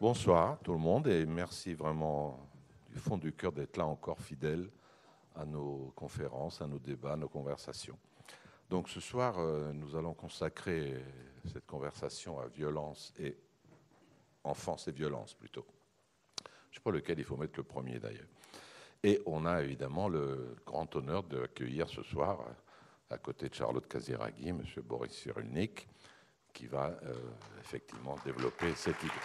Bonsoir tout le monde et merci vraiment du fond du cœur d'être là encore fidèle à nos conférences, à nos débats, à nos conversations. Donc ce soir, nous allons consacrer cette conversation à violence et enfance et violence plutôt. Je ne sais pas lequel il faut mettre le premier d'ailleurs. Et on a évidemment le grand honneur d'accueillir ce soir, à côté de Charlotte Casiraghi, M. Boris Cyrulnik, qui va effectivement développer cette idée.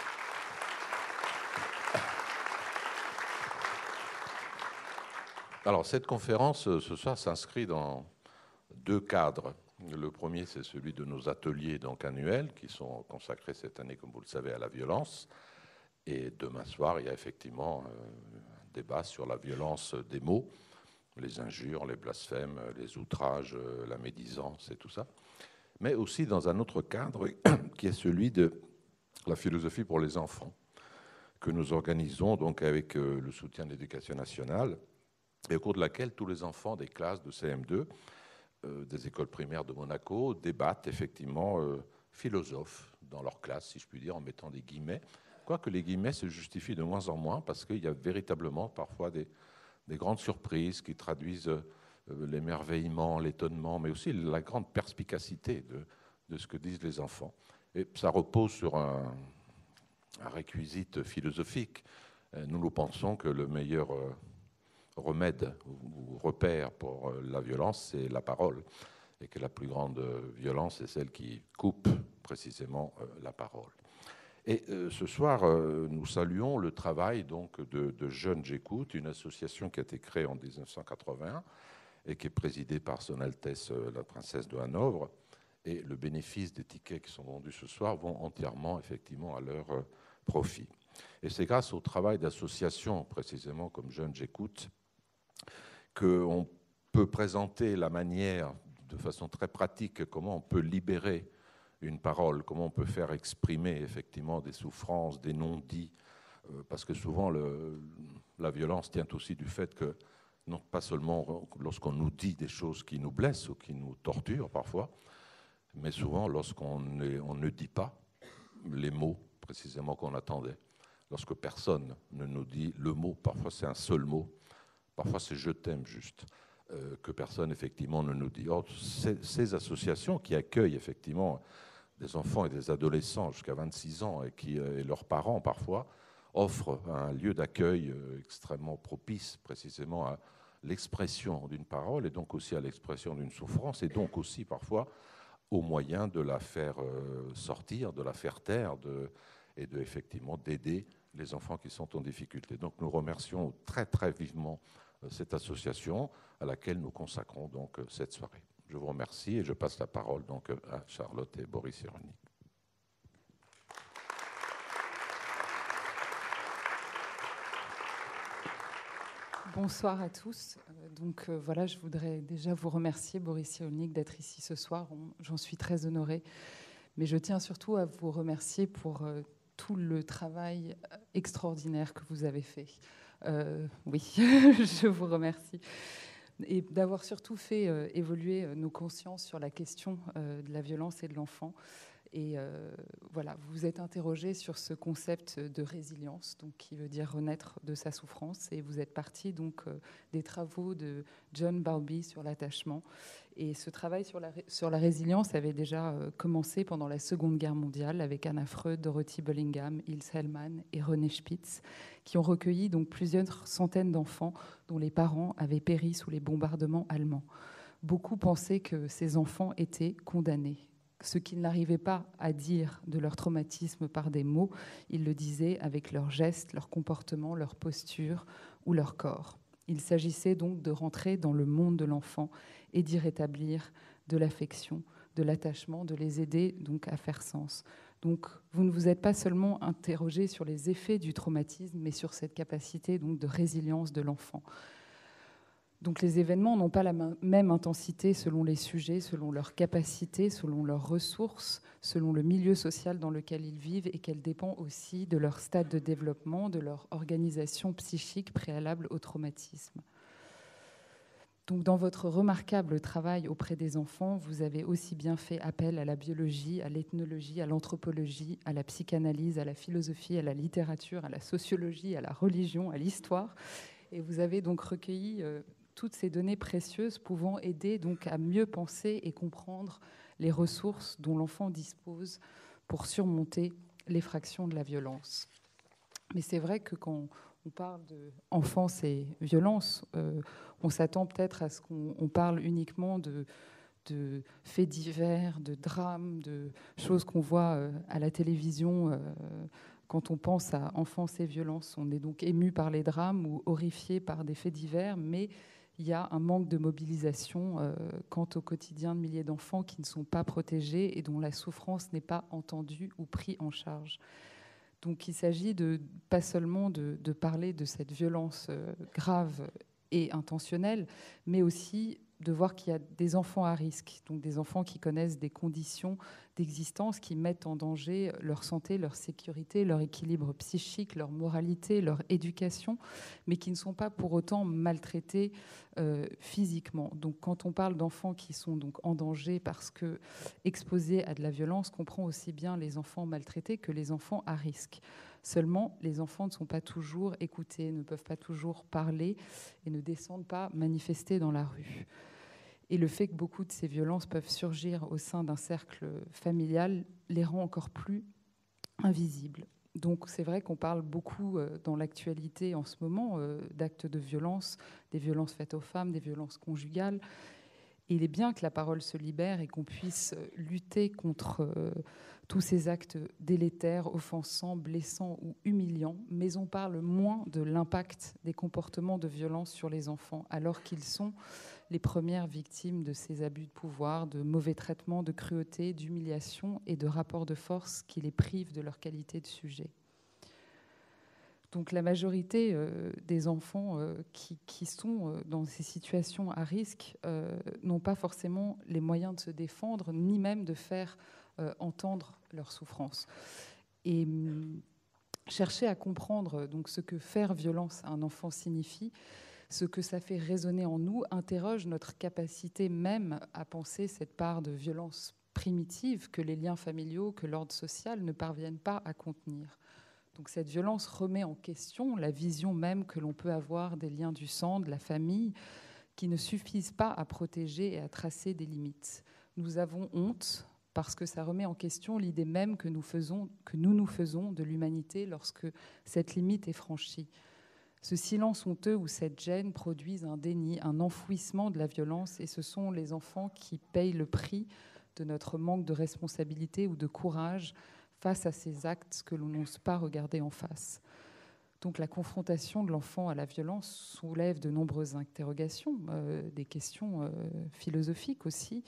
Alors, cette conférence, ce soir, s'inscrit dans deux cadres. Le premier, c'est celui de nos ateliers donc, annuels, qui sont consacrés cette année, comme vous le savez, à la violence. Et demain soir, il y a effectivement un débat sur la violence des mots, les injures, les blasphèmes, les outrages, la médisance et tout ça. Mais aussi dans un autre cadre, qui est celui de la philosophie pour les enfants, que nous organisons donc avec le soutien de l'Éducation nationale, et au cours de laquelle tous les enfants des classes de CM2, des écoles primaires de Monaco, débattent effectivement philosophes dans leur classe, si je puis dire, en mettant des guillemets. Quoique les guillemets se justifient de moins en moins, parce qu'il y a véritablement parfois des grandes surprises qui traduisent l'émerveillement, l'étonnement, mais aussi la grande perspicacité de ce que disent les enfants. Et ça repose sur un réquisite philosophique. Nous pensons que le meilleur remède ou repère pour la violence, c'est la parole, et que la plus grande violence est celle qui coupe précisément la parole. Et ce soir, nous saluons le travail donc, de Jeunes J'écoute, une association qui a été créée en 1981 et qui est présidée par Son Altesse la Princesse de Hanovre. Et le bénéfice des tickets qui sont vendus ce soir vont entièrement effectivement à leur profit. Et c'est grâce au travail d'associations, précisément comme Jeunes J'écoute, qu'on peut présenter la manière, de façon très pratique, comment on peut libérer une parole, comment on peut faire exprimer effectivement des souffrances, des non-dits, parce que souvent la violence tient aussi du fait que, non pas seulement lorsqu'on nous dit des choses qui nous blessent ou qui nous torturent parfois, mais souvent lorsqu'on ne dit pas les mots précisément qu'on attendait, lorsque personne ne nous dit le mot, parfois c'est un seul mot, parfois c'est « je t'aime » juste, que personne effectivement ne nous dit. Or, ces associations qui accueillent effectivement des enfants et des adolescents jusqu'à 26 ans et leurs parents parfois, offrent un lieu d'accueil extrêmement propice précisément à l'expression d'une parole et donc aussi à l'expression d'une souffrance et donc aussi parfois au moyen de la faire sortir, de la faire taire et effectivement d'aider les enfants qui sont en difficulté. Donc nous remercions très très vivement cette association à laquelle nous consacrons donc cette soirée. Je vous remercie et je passe la parole donc à Charlotte et Boris Cyrulnik. Bonsoir à tous. Donc voilà, je voudrais déjà vous remercier, Boris Cyrulnik, d'être ici ce soir. J'en suis très honorée. Mais je tiens surtout à vous remercier pour tout le travail extraordinaire que vous avez fait. Oui, je vous remercie. Et d'avoir surtout fait évoluer nos consciences sur la question de la violence et de l'enfant. Et voilà, vous vous êtes interrogé sur ce concept de résilience, donc qui veut dire renaître de sa souffrance. Et vous êtes parti donc des travaux de John Bowlby sur l'attachement. Et ce travail sur la résilience avait déjà commencé pendant la Seconde Guerre mondiale avec Anna Freud, Dorothy Bullingham, Ilse Hellman et René Spitz, qui ont recueilli donc plusieurs centaines d'enfants dont les parents avaient péri sous les bombardements allemands. Beaucoup pensaient que ces enfants étaient condamnés. Ce qu'ils n'arrivaient pas à dire de leur traumatisme par des mots, ils le disaient avec leurs gestes, leur comportement, leur posture ou leur corps. Il s'agissait donc de rentrer dans le monde de l'enfant et d'y rétablir de l'affection, de l'attachement, de les aider donc à faire sens. Donc vous ne vous êtes pas seulement interrogé sur les effets du traumatisme, mais sur cette capacité donc de résilience de l'enfant. Donc les événements n'ont pas la même intensité selon les sujets, selon leurs capacités, selon leurs ressources, selon le milieu social dans lequel ils vivent et qu'elle dépend aussi de leur stade de développement, de leur organisation psychique préalable au traumatisme. Donc, dans votre remarquable travail auprès des enfants, vous avez aussi bien fait appel à la biologie, à l'ethnologie, à l'anthropologie, à la psychanalyse, à la philosophie, à la littérature, à la sociologie, à la religion, à l'histoire. Et vous avez donc recueilli toutes ces données précieuses pouvant aider donc à mieux penser et comprendre les ressources dont l'enfant dispose pour surmonter l'effraction de la violence. Mais c'est vrai que quand on parle d'enfance et violence, on s'attend peut-être à ce qu'on parle uniquement de faits divers, de drames, de choses qu'on voit à la télévision. Quand on pense à enfance et violence, on est donc ému par les drames ou horrifié par des faits divers, mais il y a un manque de mobilisation quant au quotidien de milliers d'enfants qui ne sont pas protégés et dont la souffrance n'est pas entendue ou prise en charge. Donc il s'agit pas seulement de parler de cette violence grave et intentionnelle, mais aussi de voir qu'il y a des enfants à risque, donc des enfants qui connaissent des conditions d'existence qui mettent en danger leur santé, leur sécurité, leur équilibre psychique, leur moralité, leur éducation, mais qui ne sont pas pour autant maltraités physiquement. Donc quand on parle d'enfants qui sont donc en danger parce que exposés à de la violence, on comprend aussi bien les enfants maltraités que les enfants à risque. Seulement, les enfants ne sont pas toujours écoutés, ne peuvent pas toujours parler et ne descendent pas manifester dans la rue. Et le fait que beaucoup de ces violences peuvent surgir au sein d'un cercle familial les rend encore plus invisibles. Donc c'est vrai qu'on parle beaucoup dans l'actualité en ce moment d'actes de violence, des violences faites aux femmes, des violences conjugales. Et il est bien que la parole se libère et qu'on puisse lutter contre tous ces actes délétères, offensants, blessants ou humiliants, mais on parle moins de l'impact des comportements de violence sur les enfants, alors qu'ils sont les premières victimes de ces abus de pouvoir, de mauvais traitements, de cruauté, d'humiliation et de rapports de force qui les privent de leur qualité de sujet. Donc la majorité des enfants qui sont dans ces situations à risque n'ont pas forcément les moyens de se défendre, ni même de faire entendre leur souffrance. Et chercher à comprendre donc, ce que faire violence à un enfant signifie, ce que ça fait résonner en nous, interroge notre capacité même à penser cette part de violence primitive que les liens familiaux, que l'ordre social ne parviennent pas à contenir. Donc cette violence remet en question la vision même que l'on peut avoir des liens du sang, de la famille, qui ne suffisent pas à protéger et à tracer des limites. Nous avons honte parce que ça remet en question l'idée même que nous nous faisons de l'humanité lorsque cette limite est franchie. Ce silence honteux ou cette gêne produisent un déni, un enfouissement de la violence, et ce sont les enfants qui payent le prix de notre manque de responsabilité ou de courage face à ces actes que l'on n'ose pas regarder en face. Donc la confrontation de l'enfant à la violence soulève de nombreuses interrogations, des questions philosophiques aussi,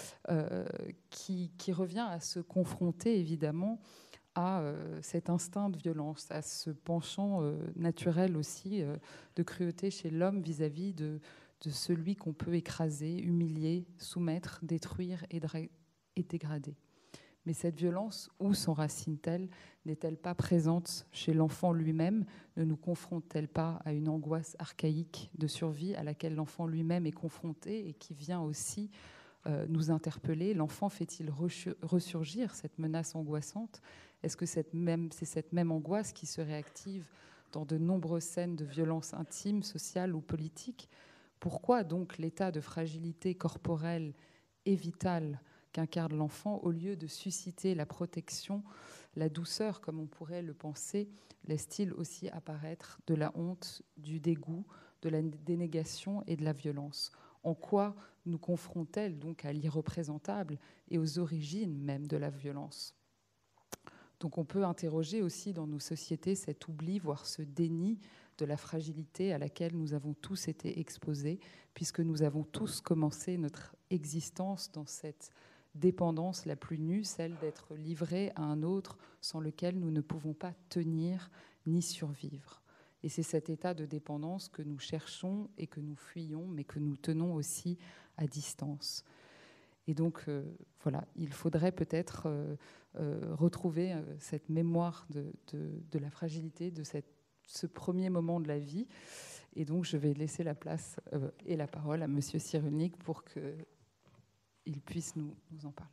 qui revient à se confronter évidemment à cet instinct de violence, à ce penchant naturel aussi de cruauté chez l'homme vis-à-vis de celui qu'on peut écraser, humilier, soumettre, détruire et dégrader. Mais cette violence, où s'enracine-t-elle? N'est-elle pas présente chez l'enfant lui-même? Ne nous confronte-t-elle pas à une angoisse archaïque de survie à laquelle l'enfant lui-même est confronté et qui vient aussi nous interpeller? L'enfant fait-il ressurgir cette menace angoissante? Est-ce que c'est cette même angoisse qui se réactive dans de nombreuses scènes de violence intime, sociale ou politique? Pourquoi donc l'état de fragilité corporelle et vitale qu'incarne l'enfant, au lieu de susciter la protection, la douceur, comme on pourrait le penser, laisse-t-il aussi apparaître de la honte, du dégoût, de la dénégation et de la violence? En quoi nous confronte-t-elle donc à l'irreprésentable et aux origines même de la violence? Donc on peut interroger aussi dans nos sociétés cet oubli, voire ce déni de la fragilité à laquelle nous avons tous été exposés, puisque nous avons tous commencé notre existence dans cette dépendance la plus nue, celle d'être livrés à un autre sans lequel nous ne pouvons pas tenir ni survivre. Et c'est cet état de dépendance que nous cherchons et que nous fuyons, mais que nous tenons aussi à distance. Et donc, voilà, il faudrait peut-être retrouver cette mémoire de la fragilité, de cette ce premier moment de la vie. Et donc, je vais laisser la place et la parole à Monsieur Cyrulnik pour qu'il puisse nous en parler.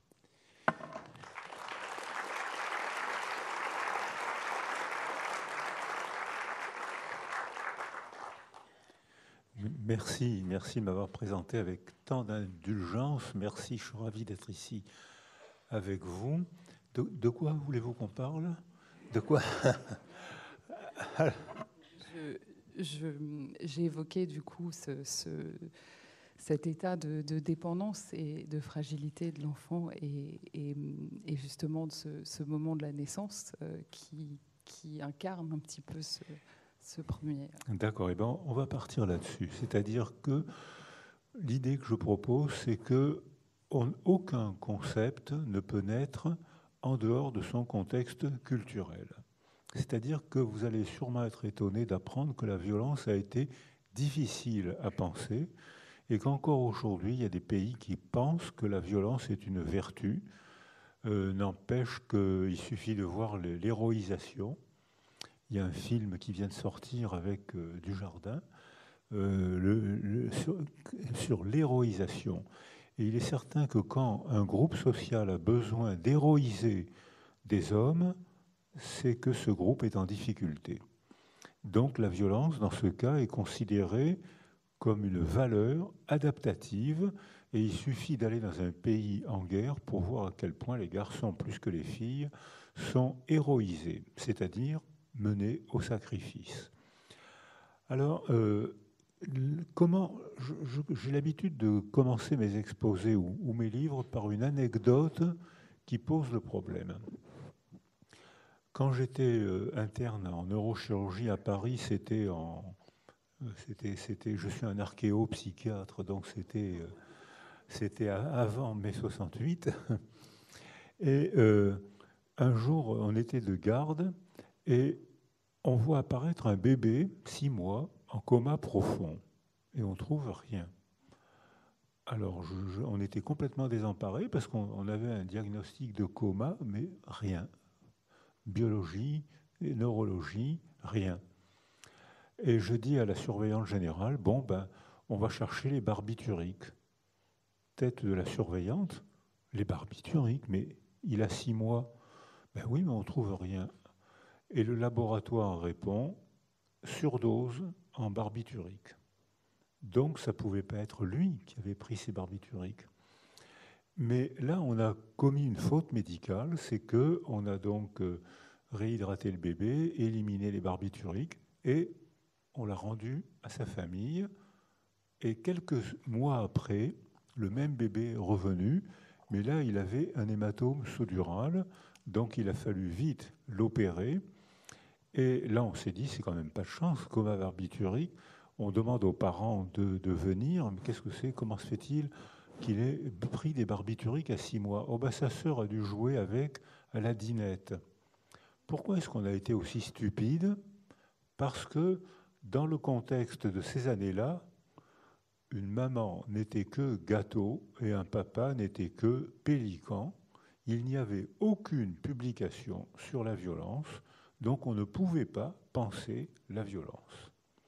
Merci de m'avoir présenté avec tant d'indulgence. Merci, je suis ravi d'être ici avec vous. De quoi voulez-vous qu'on parle? De quoi? J'ai évoqué du coup cet état de dépendance et de fragilité de l'enfant et justement de ce moment de la naissance qui incarne un petit peu ce premier. D'accord, et ben on va partir là-dessus. C'est-à-dire que l'idée que je propose, c'est que aucun concept ne peut naître en dehors de son contexte culturel. C'est-à-dire que vous allez sûrement être étonné d'apprendre que la violence a été difficile à penser et qu'encore aujourd'hui, il y a des pays qui pensent que la violence est une vertu. N'empêche qu'il suffit de voir l'héroïsation. Il y a un film qui vient de sortir avec Dujardin sur l'héroïsation. Et il est certain que quand un groupe social a besoin d'héroïser des hommes, c'est que ce groupe est en difficulté. Donc la violence, dans ce cas, est considérée comme une valeur adaptative, et il suffit d'aller dans un pays en guerre pour voir à quel point les garçons, plus que les filles, sont héroïsés, c'est-à-dire menés au sacrifice. Alors, j'ai l'habitude de commencer mes exposés ou mes livres par une anecdote qui pose le problème. Quand j'étais interne en neurochirurgie à Paris, je suis un archéopsychiatre, donc c'était avant mai 68. Et un jour, on était de garde et on voit apparaître un bébé, 6 mois, en coma profond. Et on ne trouve rien. Alors, on était complètement désemparés parce qu'on avait un diagnostic de coma, mais rien. Biologie, neurologie, rien. Et je dis à la surveillante générale, on va chercher les barbituriques. Tête de la surveillante, les barbituriques, mais il a 6 mois. Ben oui, mais on ne trouve rien. Et le laboratoire répond, surdose en barbiturique. Donc ça ne pouvait pas être lui qui avait pris ces barbituriques. Mais là, on a commis une faute médicale, c'est qu'on a donc réhydraté le bébé, éliminé les barbituriques, et on l'a rendu à sa famille. Et quelques mois après, le même bébé est revenu, mais là, il avait un hématome sodhural, donc il a fallu vite l'opérer. Et là, on s'est dit, c'est quand même pas de chance, coma barbiturique. On demande aux parents de venir, mais qu'est-ce que c'est? Comment se fait-il qu'il ait pris des barbituriques à 6 mois? Oh, sa sœur a dû jouer avec à la dinette. Pourquoi est-ce qu'on a été aussi stupide? Parce que dans le contexte de ces années-là, une maman n'était que gâteau et un papa n'était que pélican. Il n'y avait aucune publication sur la violence, donc on ne pouvait pas penser la violence.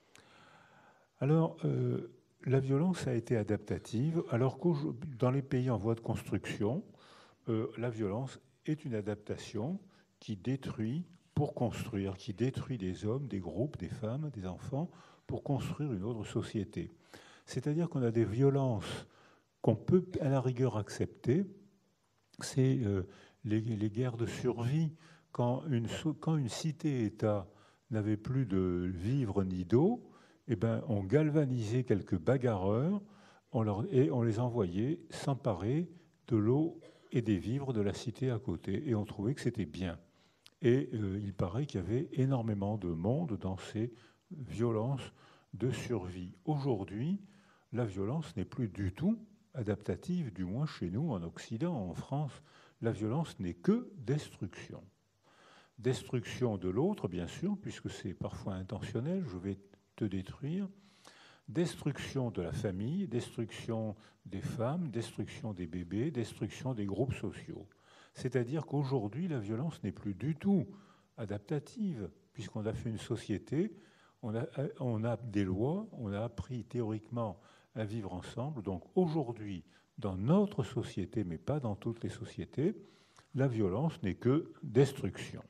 Alors, la violence a été adaptative, alors que dans les pays en voie de construction, la violence est une adaptation qui détruit pour construire, qui détruit des hommes, des groupes, des femmes, des enfants, pour construire une autre société. C'est-à-dire qu'on a des violences qu'on peut à la rigueur accepter. C'est les guerres de survie. Quand une cité-État n'avait plus de vivres ni d'eau, eh ben, on galvanisait quelques bagarreurs et on les envoyait s'emparer de l'eau et des vivres de la cité à côté. Et on trouvait que c'était bien. Et il paraît qu'il y avait énormément de monde dans ces violences de survie. Aujourd'hui, la violence n'est plus du tout adaptative, du moins chez nous, en Occident, en France. La violence n'est que destruction. Destruction de l'autre, bien sûr, puisque c'est parfois intentionnel, je vais te détruire. Destruction de la famille, destruction des femmes, destruction des bébés, destruction des groupes sociaux. C'est-à-dire qu'aujourd'hui, la violence n'est plus du tout adaptative, puisqu'on a fait une société, on a des lois, on a appris théoriquement à vivre ensemble. Donc aujourd'hui, dans notre société, mais pas dans toutes les sociétés, la violence n'est que destruction.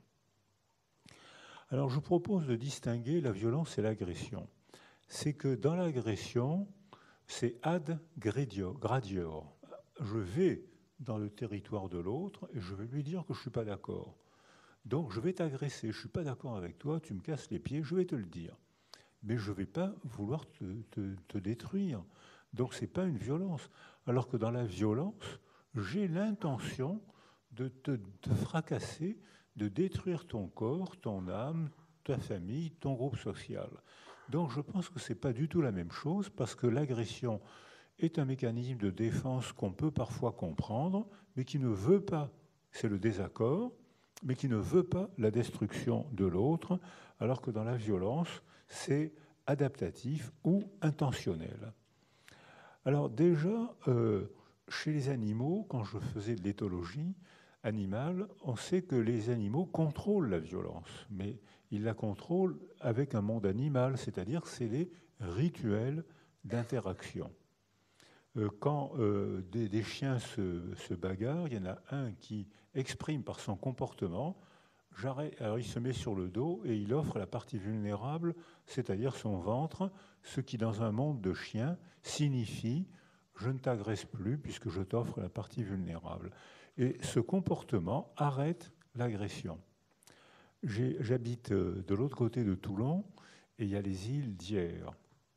Alors je propose de distinguer la violence et l'agression. C'est que dans l'agression, c'est ad gradior. Je vais dans le territoire de l'autre et je vais lui dire que je ne suis pas d'accord. Donc je vais t'agresser, je ne suis pas d'accord avec toi, tu me casses les pieds, je vais te le dire. Mais je ne vais pas vouloir te détruire. Donc ce n'est pas une violence. Alors que dans la violence, j'ai l'intention de te fracasser, de détruire ton corps, ton âme, ta famille, ton groupe social. Donc je pense que ce n'est pas du tout la même chose, parce que l'agression est un mécanisme de défense qu'on peut parfois comprendre, mais qui ne veut pas, c'est le désaccord, mais qui ne veut pas la destruction de l'autre, alors que dans la violence, c'est adaptatif ou intentionnel. Alors déjà, chez les animaux, quand je faisais de l'éthologie animale, on sait que les animaux contrôlent la violence, mais ils la contrôlent avec un monde animal, c'est-à-dire que c'est les rituels d'interaction. Quand des chiens se bagarrent, il y en a un qui exprime par son comportement, alors il se met sur le dos et il offre la partie vulnérable, c'est-à-dire son ventre, ce qui dans un monde de chiens signifie « je ne t'agresse plus puisque je t'offre la partie vulnérable ». Et ce comportement arrête l'agression. J'habite de l'autre côté de Toulon et il y a les îles d'Hyères.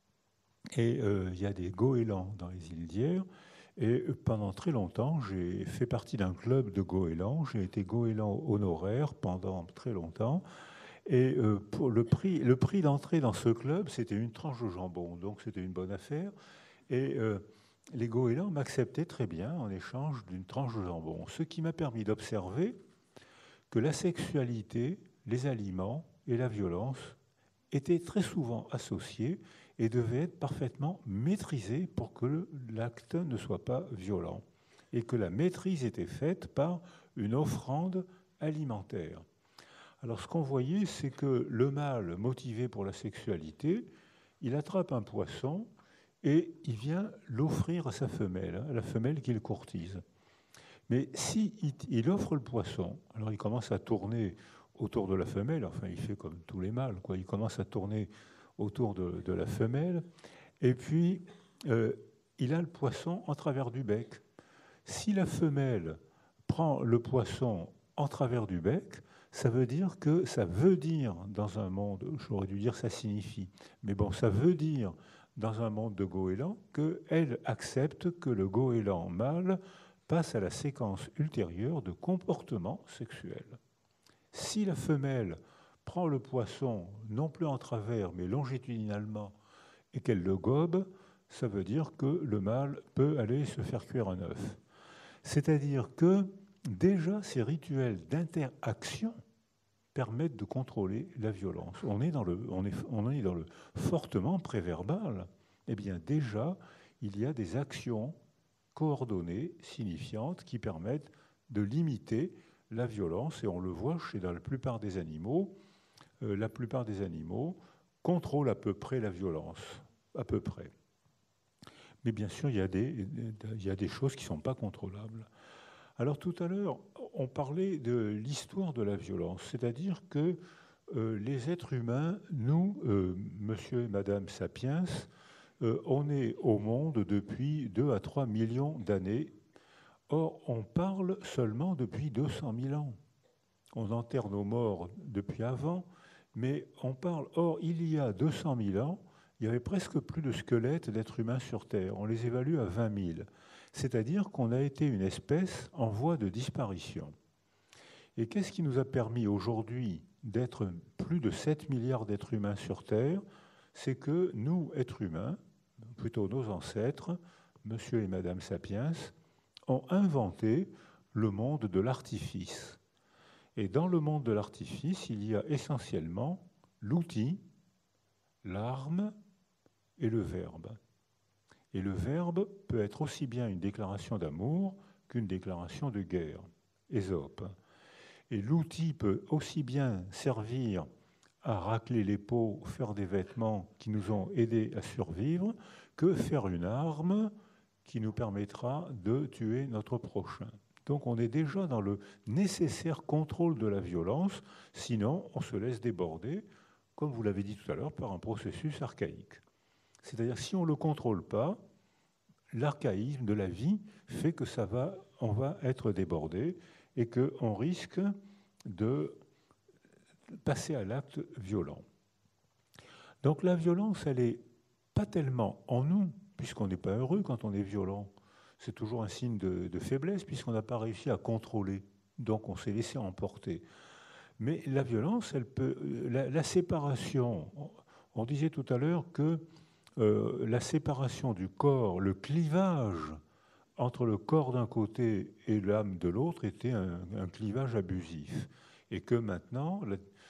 Et il y a des goélands dans les îles d'Hyères. Et pendant très longtemps, j'ai fait partie d'un club de goélands. J'ai été goéland honoraire pendant très longtemps. Et pour le prix d'entrée dans ce club, c'était une tranche de jambon. Donc c'était une bonne affaire. Et les goélands m'acceptaient très bien en échange d'une tranche de jambon. Ce qui m'a permis d'observer que la sexualité, les aliments et la violence étaient très souvent associés et devaient être parfaitement maîtrisés pour que l'acte ne soit pas violent. Et que la maîtrise était faite par une offrande alimentaire. Alors ce qu'on voyait, c'est que le mâle, motivé pour la sexualité, il attrape un poisson et il vient l'offrir à sa femelle, à la femelle qu'il courtise. Mais si il offre le poisson, alors il commence à tourner autour de la femelle, enfin il fait comme tous les mâles, quoi. Il commence à tourner autour de la femelle, et puis il a le poisson en travers du bec. Si la femelle prend le poisson en travers du bec, ça veut dire que ça veut dire dans un monde, j'aurais dû dire ça signifie, mais bon, ça veut dire dans un monde de goélands qu'elle accepte que le goéland mâle passe à la séquence ultérieure de comportement sexuel. Si la femelle prend le poisson, non plus en travers, mais longitudinalement, et qu'elle le gobe, ça veut dire que le mâle peut aller se faire cuire un œuf. C'est-à-dire que déjà ces rituels d'interaction permettent de contrôler la violence. On est dans le fortement préverbal. Eh bien déjà, il y a des actions coordonnées, signifiantes, qui permettent de limiter la violence, et on le voit dans la plupart des animaux. La plupart des animaux contrôlent à peu près la violence, à peu près. Mais bien sûr, il y a des choses qui ne sont pas contrôlables. Alors tout à l'heure, on parlait de l'histoire de la violence, c'est-à-dire que les êtres humains, nous, monsieur et madame Sapiens, on est au monde depuis 2 à 3 millions d'années. Or, on parle seulement depuis 200 000 ans. On enterre nos morts depuis avant, mais on parle. Or, il y a 200 000 ans, il y avait presque plus de squelettes d'êtres humains sur Terre. On les évalue à 20 000. C'est-à-dire qu'on a été une espèce en voie de disparition. Et qu'est-ce qui nous a permis aujourd'hui d'être plus de 7 milliards d'êtres humains sur Terre? C'est que nous, êtres humains, plutôt nos ancêtres, monsieur et madame Sapiens, ont inventé le monde de l'artifice. Et dans le monde de l'artifice, il y a essentiellement l'outil, l'arme et le verbe. Et le verbe peut être aussi bien une déclaration d'amour qu'une déclaration de guerre. Ésope. Et l'outil peut aussi bien servir à racler les peaux, faire des vêtements qui nous ont aidés à survivre, que faire une arme qui nous permettra de tuer notre prochain. Donc on est déjà dans le nécessaire contrôle de la violence, sinon on se laisse déborder, comme vous l'avez dit tout à l'heure, par un processus archaïque. C'est-à-dire si on ne le contrôle pas, l'archaïsme de la vie fait que on va être débordé et qu'on risque de passer à l'acte violent. Donc la violence, elle n'est pas tellement en nous, puisqu'on n'est pas heureux quand on est violent. C'est toujours un signe de faiblesse, puisqu'on n'a pas réussi à contrôler. Donc on s'est laissé emporter. Mais la violence, elle peut, la séparation, on disait tout à l'heure que la séparation du corps, le clivage entre le corps d'un côté et l'âme de l'autre était un clivage abusif. Et que maintenant,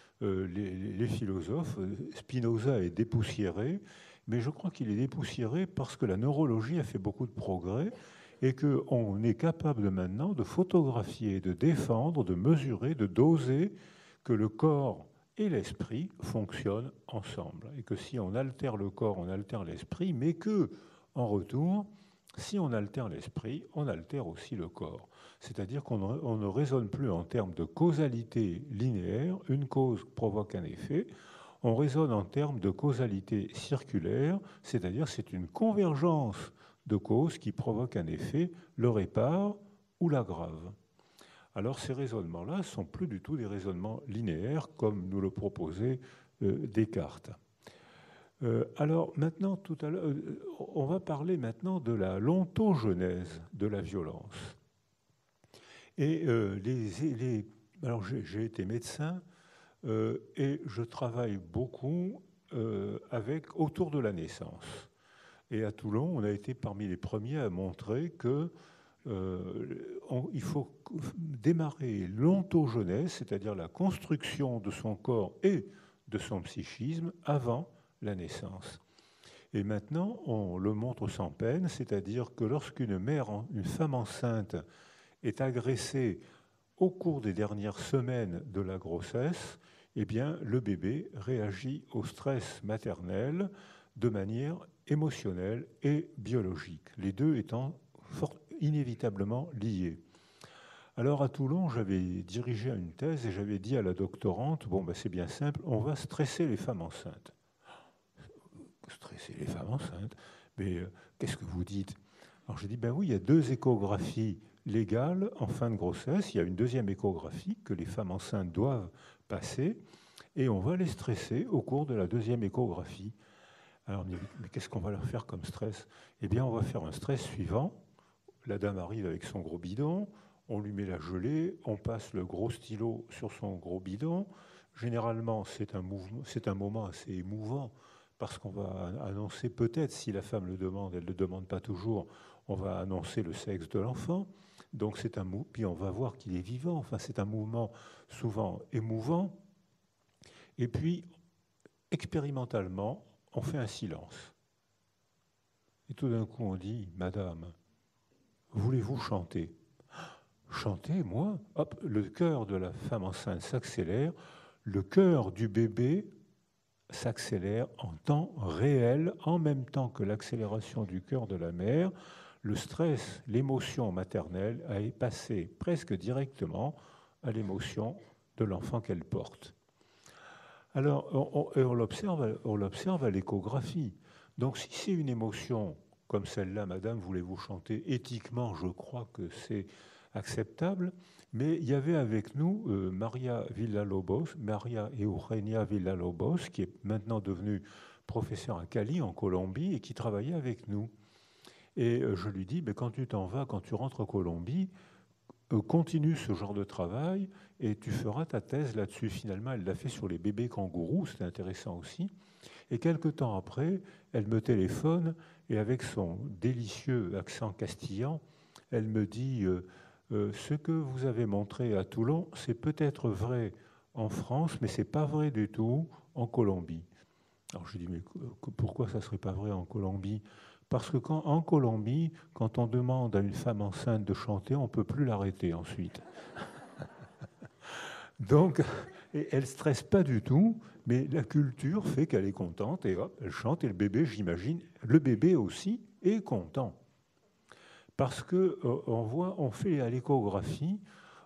les philosophes, Spinoza est dépoussiéré, mais je crois qu'il est dépoussiéré parce que la neurologie a fait beaucoup de progrès et qu'on est capable maintenant de photographier, de défendre, de mesurer, de doser que le corps et l'esprit fonctionnent ensemble. Et que si on altère le corps, on altère l'esprit, mais que, en retour, si on altère l'esprit, on altère aussi le corps. C'est-à-dire qu'on ne raisonne plus en termes de causalité linéaire, une cause provoque un effet, on raisonne en termes de causalité circulaire, c'est-à-dire c'est une convergence de causes qui provoque un effet, le répare ou l'aggrave. Alors ces raisonnements-là ne sont plus du tout des raisonnements linéaires comme nous le proposait Descartes. Alors maintenant, tout à l'heure, on va parler maintenant de la lontogenèse de la violence. Et alors j'ai été médecin et je travaille beaucoup autour de la naissance. Et à Toulon, on a été parmi les premiers à montrer que il faut démarrer l'ontogenèse, c'est-à-dire la construction de son corps et de son psychisme avant la naissance. Et maintenant, on le montre sans peine, c'est-à-dire que lorsqu'une une femme enceinte est agressée au cours des dernières semaines de la grossesse, eh bien, le bébé réagit au stress maternel de manière émotionnelle et biologique, les deux étant inévitablement liés. Alors à Toulon, j'avais dirigé une thèse et j'avais dit à la doctorante, bon, ben, c'est bien simple, on va stresser les femmes enceintes. Stresser les femmes enceintes? Mais qu'est-ce que vous dites? Alors j'ai dit, ben oui, il y a 2 échographies légales en fin de grossesse, il y a une deuxième échographie que les femmes enceintes doivent passer, et on va les stresser au cours de la deuxième échographie. Alors on dit, mais qu'est-ce qu'on va leur faire comme stress? Eh bien, on va faire un stress suivant. La dame arrive avec son gros bidon, on lui met la gelée, on passe le gros stylo sur son gros bidon. Généralement, c'est un moment assez émouvant parce qu'on va annoncer peut-être, si la femme le demande, elle ne le demande pas toujours, on va annoncer le sexe de l'enfant. Donc c'est un mouvement, puis on va voir qu'il est vivant. Enfin, c'est un mouvement souvent émouvant. Et puis, expérimentalement, on fait un silence. Et tout d'un coup, on dit, Madame, voulez-vous chanter? Chanter, moi? Hop, le cœur de la femme enceinte s'accélère, le cœur du bébé s'accélère en temps réel, en même temps que l'accélération du cœur de la mère. Le stress, l'émotion maternelle est passée presque directement à l'émotion de l'enfant qu'elle porte. Alors, on l'observe à l'échographie. Donc, si c'est une émotion comme celle-là, Madame, voulez-vous chanter? Éthiquement, je crois que c'est acceptable. Mais il y avait avec nous Maria Eugenia Villalobos, qui est maintenant devenue professeure à Cali, en Colombie, et qui travaillait avec nous. Et je lui dis, quand tu t'en vas, quand tu rentres en Colombie, continue ce genre de travail et tu feras ta thèse là-dessus. Finalement, elle l'a fait sur les bébés kangourous, c'était intéressant aussi. Et quelque temps après, elle me téléphone et avec son délicieux accent castillan, elle me dit ce que vous avez montré à Toulon, c'est peut-être vrai en France, mais c'est pas vrai du tout en Colombie. Alors je dis, mais pourquoi ça serait pas vrai en Colombie? Parce que en Colombie, quand on demande à une femme enceinte de chanter, on ne peut plus l'arrêter ensuite. Donc, Et elle ne stresse pas du tout, mais la culture fait qu'elle est contente, et hop, elle chante, et le bébé, j'imagine, le bébé aussi est content. Parce on fait à l'échographie,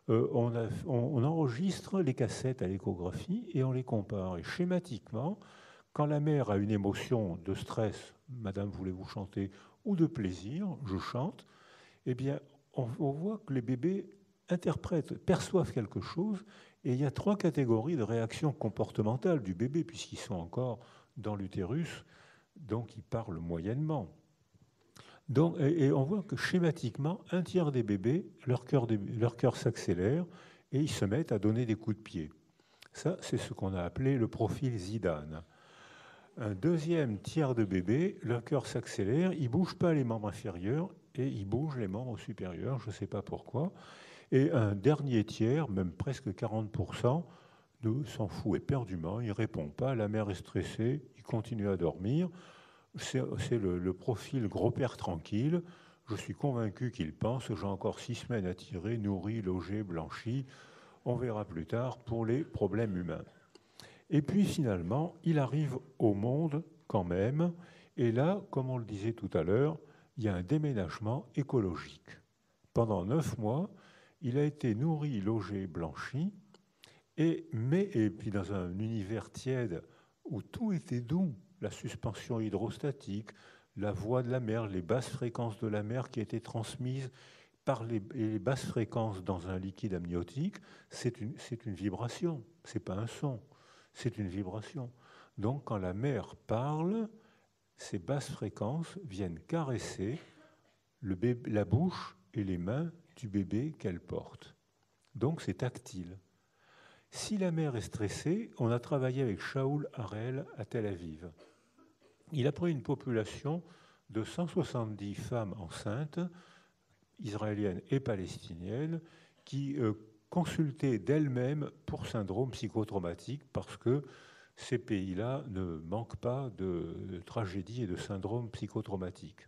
on enregistre les cassettes à l'échographie et on les compare. Et schématiquement, quand la mère a une émotion de stress, Madame, voulez-vous chanter, ou de plaisir, je chante, eh bien, on voit que les bébés interprètent, perçoivent quelque chose, et il y a 3 catégories de réactions comportementales du bébé, puisqu'ils sont encore dans l'utérus, donc ils parlent moyennement. Donc, et on voit que schématiquement, un tiers des bébés, leur cœur s'accélère et ils se mettent à donner des coups de pied. Ça, c'est ce qu'on a appelé le profil Zidane. Un deuxième tiers de bébés, leur cœur s'accélère, ils ne bougent pas les membres inférieurs et ils bougent les membres supérieurs, je ne sais pas pourquoi. Et un dernier tiers, même presque 40%, s'en fout éperdument, il ne répond pas, la mère est stressée, il continue à dormir. C'est le profil gros-père tranquille. Je suis convaincu qu'il pense, j'ai encore 6 semaines à tirer, nourri, logé, blanchi. On verra plus tard pour les problèmes humains. Et puis finalement, il arrive au monde quand même. Et là, comme on le disait tout à l'heure, il y a un déménagement écologique. Pendant 9 mois, il a été nourri, logé, blanchi. Et puis dans un univers tiède où tout était doux, la suspension hydrostatique, la voix de la mer, les basses fréquences de la mer qui étaient transmises par les basses fréquences dans un liquide amniotique, c'est une vibration, ce n'est pas un son, c'est une vibration. Donc quand la mer parle, ces basses fréquences viennent caresser la bouche et les mains du bébé qu'elle porte. Donc c'est tactile. Si la mère est stressée, on a travaillé avec Shaul Harel à Tel Aviv. Il a pris une population de 170 femmes enceintes, israéliennes et palestiniennes, qui consultaient d'elles-mêmes pour syndrome psychotraumatique, parce que ces pays-là ne manquent pas de tragédies et de syndromes psychotraumatiques.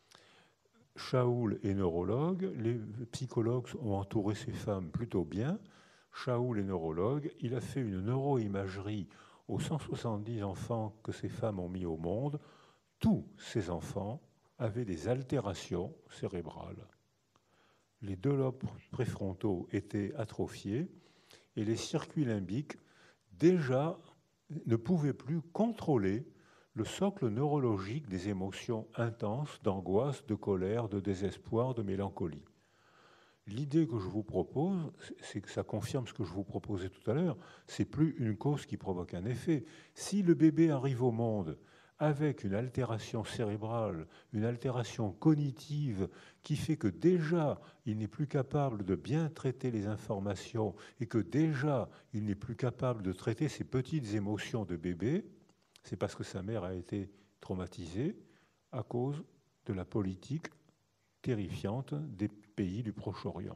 Shaul est neurologue, les psychologues ont entouré ces femmes plutôt bien. Shaul est neurologue, il a fait une neuroimagerie aux 170 enfants que ces femmes ont mis au monde. Tous ces enfants avaient des altérations cérébrales. Les 2 lobes préfrontaux étaient atrophiés et les circuits limbiques déjà ne pouvaient plus contrôler le socle neurologique des émotions intenses, d'angoisse, de colère, de désespoir, de mélancolie. L'idée que je vous propose, c'est que ça confirme ce que je vous proposais tout à l'heure, c'est plus une cause qui provoque un effet. Si le bébé arrive au monde avec une altération cérébrale, une altération cognitive qui fait que déjà il n'est plus capable de bien traiter les informations et que déjà il n'est plus capable de traiter ses petites émotions de bébé, c'est parce que sa mère a été traumatisée à cause de la politique terrifiante des pays du Proche-Orient.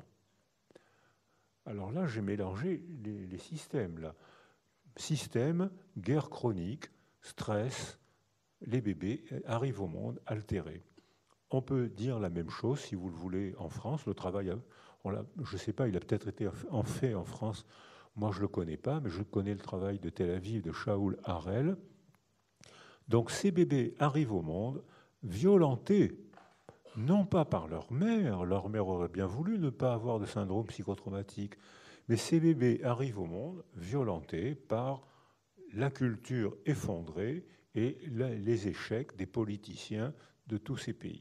Alors là, j'ai mélangé les systèmes. Là. Système, guerre chronique, stress, les bébés arrivent au monde altérés. On peut dire la même chose, si vous le voulez, en France. Le travail, je ne sais pas, il a peut-être été fait en France. Moi, je ne le connais pas, mais je connais le travail de Tel Aviv, de Shaul Harel. Donc, ces bébés arrivent au monde violentés, non pas par leur mère aurait bien voulu ne pas avoir de syndrome psychotraumatique, mais ces bébés arrivent au monde violentés par la culture effondrée et les échecs des politiciens de tous ces pays.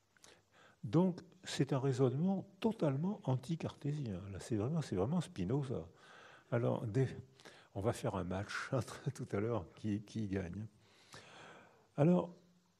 Donc, c'est un raisonnement totalement anti-cartésien. Là, c'est vraiment Spinoza. Alors, on va faire un match tout à l'heure qui gagne. Alors,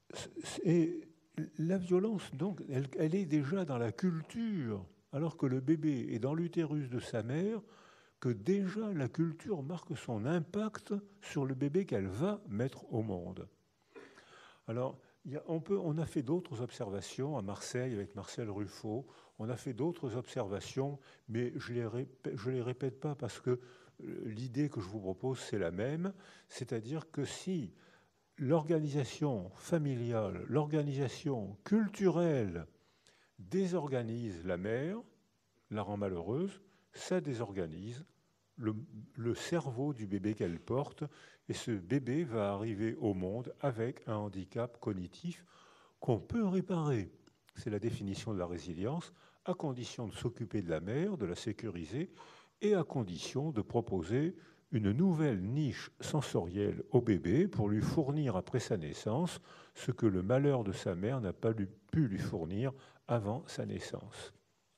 la violence, donc, elle est déjà dans la culture, alors que le bébé est dans l'utérus de sa mère, que déjà la culture marque son impact sur le bébé qu'elle va mettre au monde. Alors, on a fait d'autres observations à Marseille avec Marcel Ruffo, on a fait d'autres observations, mais je les répète pas parce que l'idée que je vous propose, c'est la même, c'est-à-dire que si l'organisation familiale, l'organisation culturelle désorganise la mère, la rend malheureuse, ça désorganise le cerveau du bébé qu'elle porte, et ce bébé va arriver au monde avec un handicap cognitif qu'on peut réparer. C'est la définition de la résilience, à condition de s'occuper de la mère, de la sécuriser, et à condition de proposer une nouvelle niche sensorielle au bébé pour lui fournir après sa naissance ce que le malheur de sa mère n'a pas pu lui fournir avant sa naissance.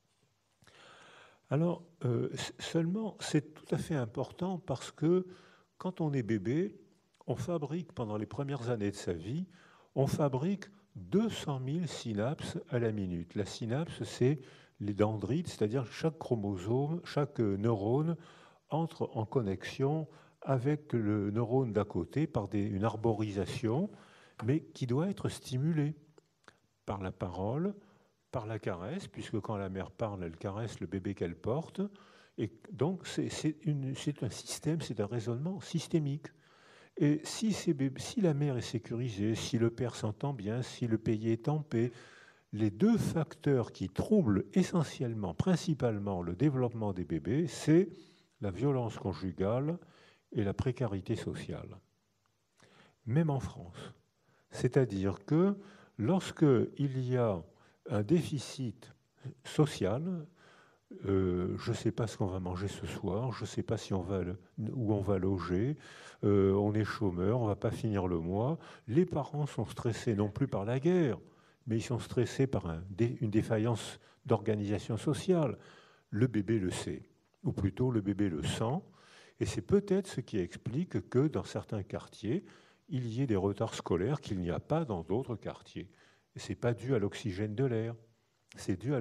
Alors, seulement, c'est tout à fait important parce que quand on est bébé, on fabrique, pendant les premières années de sa vie, on fabrique 200 000 synapses à la minute. La synapse, c'est les dendrites, c'est-à-dire chaque chromosome, chaque neurone entre en connexion avec le neurone d'à côté par une arborisation, mais qui doit être stimulée par la parole, par la caresse, puisque quand la mère parle, elle caresse le bébé qu'elle porte. Et donc, c'est un système, c'est un raisonnement systémique. Et si la mère est sécurisée, si le père s'entend bien, si le pays est en paix, les deux facteurs qui troublent essentiellement, principalement le développement des bébés, c'est la violence conjugale et la précarité sociale. Même en France. C'est-à-dire que lorsqu'il y a un déficit social, je ne sais pas ce qu'on va manger ce soir, je ne sais pas où on va loger, on est chômeur, on ne va pas finir le mois. Les parents sont stressés non plus par la guerre, mais ils sont stressés par une défaillance d'organisation sociale. Le bébé le sait, ou plutôt le bébé le sent, et c'est peut-être ce qui explique que dans certains quartiers, il y ait des retards scolaires qu'il n'y a pas dans d'autres quartiers. Et ce n'est pas dû à l'oxygène de l'air, c'est dû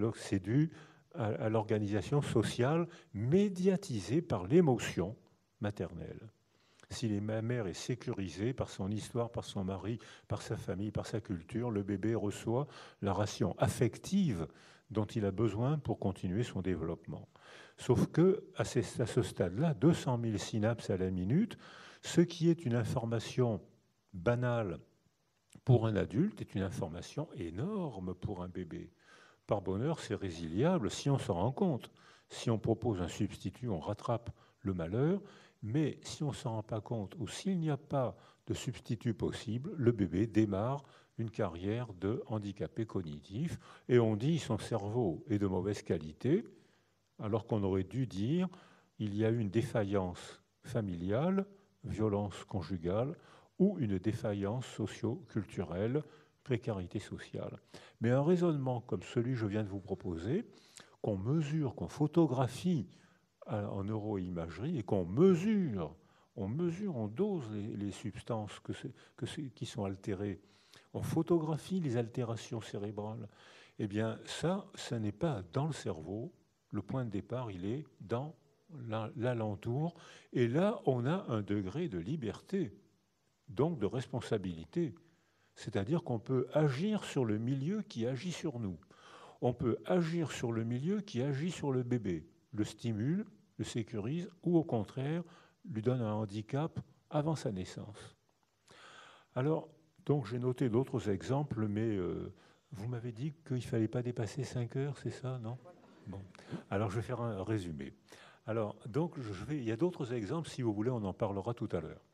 à l'organisation sociale médiatisée par l'émotion maternelle. Si la mère est sécurisée par son histoire, par son mari, par sa famille, par sa culture, le bébé reçoit la ration affective dont il a besoin pour continuer son développement. Sauf qu'à ce stade-là, 200 000 synapses à la minute, ce qui est une information banale pour un adulte est une information énorme pour un bébé. Par bonheur, c'est résiliable si on s'en rend compte. Si on propose un substitut, on rattrape le malheur, mais si on ne s'en rend pas compte ou s'il n'y a pas de substitut possible, le bébé démarre une carrière de handicapé cognitif et on dit son cerveau est de mauvaise qualité, alors qu'on aurait dû dire il y a eu une défaillance familiale, violence conjugale ou une défaillance socio-culturelle, précarité sociale. Mais un raisonnement comme celui que je viens de vous proposer, qu'on mesure, qu'on photographie en neuroimagerie et qu'on mesure, on dose les substances qui sont altérées, on photographie les altérations cérébrales, eh bien ça n'est pas dans le cerveau, le point de départ, il est dans l'alentour, et là on a un degré de liberté, donc de responsabilité. C'est-à-dire qu'on peut agir sur le milieu qui agit sur nous. On peut agir sur le milieu qui agit sur le bébé, le stimule, le sécurise, ou au contraire, lui donne un handicap avant sa naissance. Alors, donc j'ai noté d'autres exemples, mais vous m'avez dit qu'il ne fallait pas dépasser 5 heures, c'est ça, non? Bon. Alors je vais faire un résumé. Alors, donc, il y a d'autres exemples, si vous voulez, on en parlera tout à l'heure.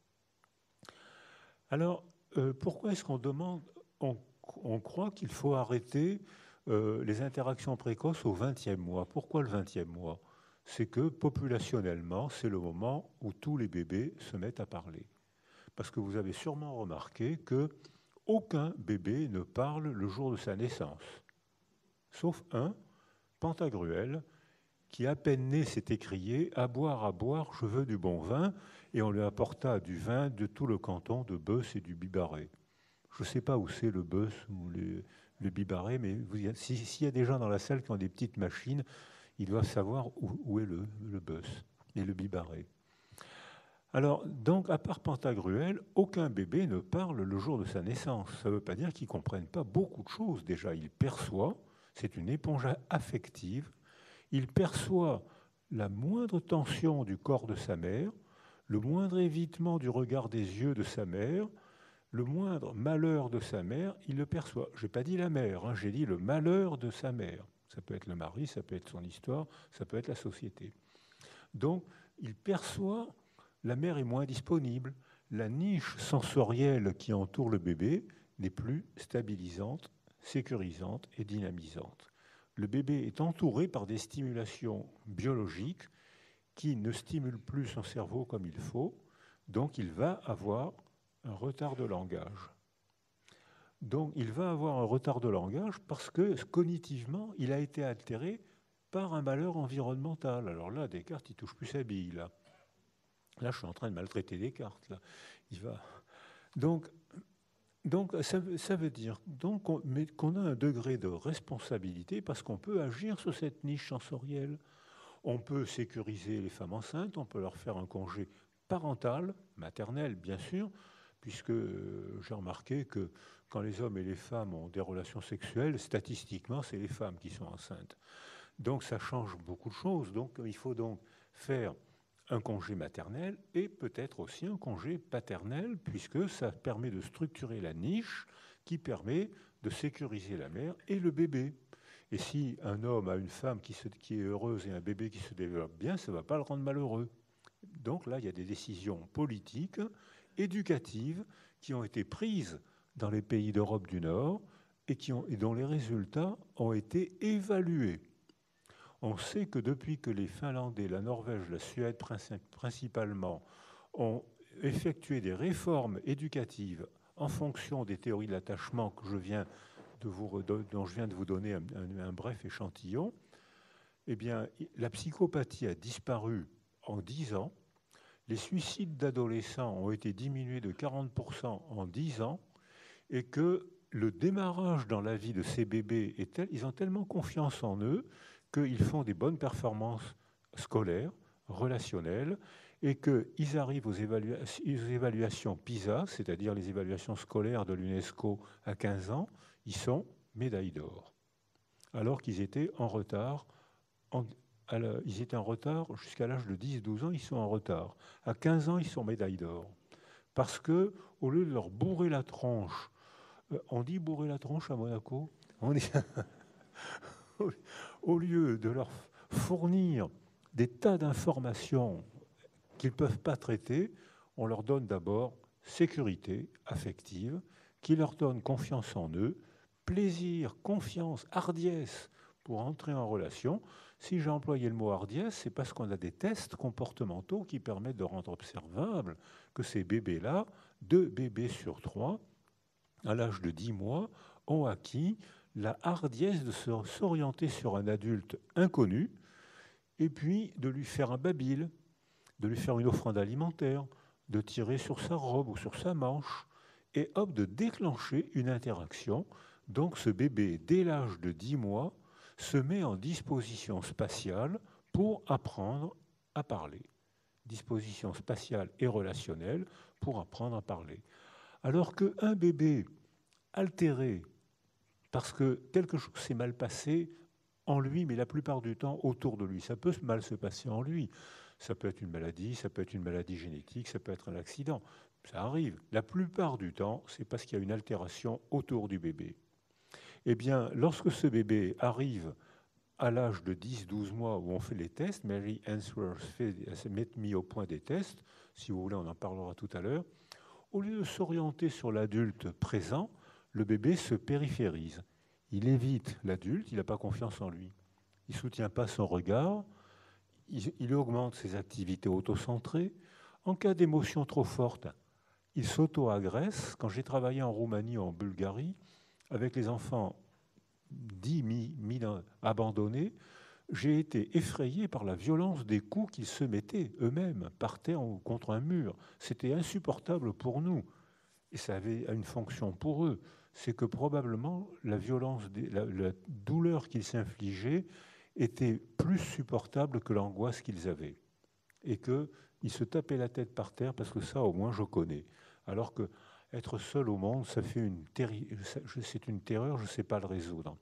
Alors, pourquoi est-ce qu'on demande, on croit qu'il faut arrêter les interactions précoces au 20e mois? Pourquoi le 20e mois? C'est que populationnellement, c'est le moment où tous les bébés se mettent à parler. Parce que vous avez sûrement remarqué qu'aucun bébé ne parle le jour de sa naissance, sauf un, Pantagruel, qui à peine né s'est écrié « à boire, je veux du bon vin », et on lui apporta du vin de tout le canton de Beusse et du Bibarré. Je ne sais pas où c'est le Beusse ou le Bibarré, mais s'il y a des gens dans la salle qui ont des petites machines, ils doivent savoir où est le Beusse et le Bibarré. Alors, donc, à part Pantagruel, aucun bébé ne parle le jour de sa naissance. Ça ne veut pas dire qu'il ne comprenne pas beaucoup de choses. Déjà, il perçoit, c'est une éponge affective, il perçoit la moindre tension du corps de sa mère, le moindre évitement du regard des yeux de sa mère, le moindre malheur de sa mère, il le perçoit. Je n'ai pas dit la mère, j'ai dit le malheur de sa mère. Ça peut être le mari, ça peut être son histoire, ça peut être la société. Donc, il perçoit, la mère est moins disponible. La niche sensorielle qui entoure le bébé n'est plus stabilisante, sécurisante et dynamisante. Le bébé est entouré par des stimulations biologiques qui ne stimulent plus son cerveau comme il faut, donc il va avoir un retard de langage. Donc il va avoir un retard de langage parce que cognitivement, il a été altéré par un malheur environnemental. Alors là, Descartes, il ne touche plus sa bille. Là, je suis en train de maltraiter Descartes. Là. Il va... Donc ça veut dire qu'on a un degré de responsabilité parce qu'on peut agir sur cette niche sensorielle. On peut sécuriser les femmes enceintes, on peut leur faire un congé parental, maternel bien sûr, puisque j'ai remarqué que quand les hommes et les femmes ont des relations sexuelles, statistiquement, c'est les femmes qui sont enceintes. Donc ça change beaucoup de choses. Donc il faut donc faire un congé maternel et peut-être aussi un congé paternel, puisque ça permet de structurer la niche qui permet de sécuriser la mère et le bébé. Et si un homme a une femme qui est heureuse et un bébé qui se développe bien, ça ne va pas le rendre malheureux. Donc là, il y a des décisions politiques, éducatives, qui ont été prises dans les pays d'Europe du Nord et dont les résultats ont été évalués. On sait que depuis que les Finlandais, la Norvège, la Suède principalement, ont effectué des réformes éducatives en fonction des théories de l'attachement dont je viens de vous donner un bref échantillon, eh bien, la psychopathie a disparu en 10 ans, les suicides d'adolescents ont été diminués de 40% en 10 ans, et que le démarrage dans la vie de ces bébés, ils ont tellement confiance en eux qu'ils font des bonnes performances scolaires, relationnelles, et qu'ils arrivent aux évaluations PISA, c'est-à-dire les évaluations scolaires de l'UNESCO à 15 ans, ils sont médailles d'or. Alors qu'ils étaient en retard, jusqu'à l'âge de 10-12 ans, ils sont en retard. À 15 ans, ils sont médailles d'or. Parce que, au lieu de leur bourrer la tronche, on dit bourrer la tronche à Monaco, au lieu de leur fournir des tas d'informations qu'ils ne peuvent pas traiter, on leur donne d'abord sécurité affective, qui leur donne confiance en eux, plaisir, confiance, hardiesse pour entrer en relation. Si j'ai employé le mot hardiesse, c'est parce qu'on a des tests comportementaux qui permettent de rendre observable que ces bébés-là, 2 bébés sur 3, à l'âge de 10 mois, ont acquis la hardiesse de s'orienter sur un adulte inconnu et puis de lui faire un babil, de lui faire une offrande alimentaire, de tirer sur sa robe ou sur sa manche, et hop, de déclencher une interaction. Donc ce bébé, dès l'âge de 10 mois, se met en disposition spatiale pour apprendre à parler. Disposition spatiale et relationnelle pour apprendre à parler. Alors qu'un bébé altéré, parce que quelque chose s'est mal passé en lui, mais la plupart du temps autour de lui, ça peut mal se passer en lui. Ça peut être une maladie, ça peut être une maladie génétique, ça peut être un accident. Ça arrive. La plupart du temps, c'est parce qu'il y a une altération autour du bébé. Eh bien, lorsque ce bébé arrive à l'âge de 10-12 mois où on fait les tests, Mary Ainsworth met mis au point des tests, si vous voulez, on en parlera tout à l'heure, au lieu de s'orienter sur l'adulte présent, le bébé se périphérise. Il évite l'adulte, il n'a pas confiance en lui. Il ne soutient pas son regard, il augmente ses activités autocentrées. En cas d'émotion trop forte, il s'auto-agresse. Quand j'ai travaillé en Roumanie, en Bulgarie, avec les enfants dits abandonnés, j'ai été effrayé par la violence des coups qu'ils se mettaient eux-mêmes par terre ou contre un mur. C'était insupportable pour nous. Et ça avait une fonction pour eux. C'est que probablement la violence, la douleur qu'ils s'infligeaient était plus supportable que l'angoisse qu'ils avaient. Et qu'ils se tapaient la tête par terre parce que ça, au moins, je connais. Alors que être seul au monde, c'est une terreur, je ne sais pas le résoudre.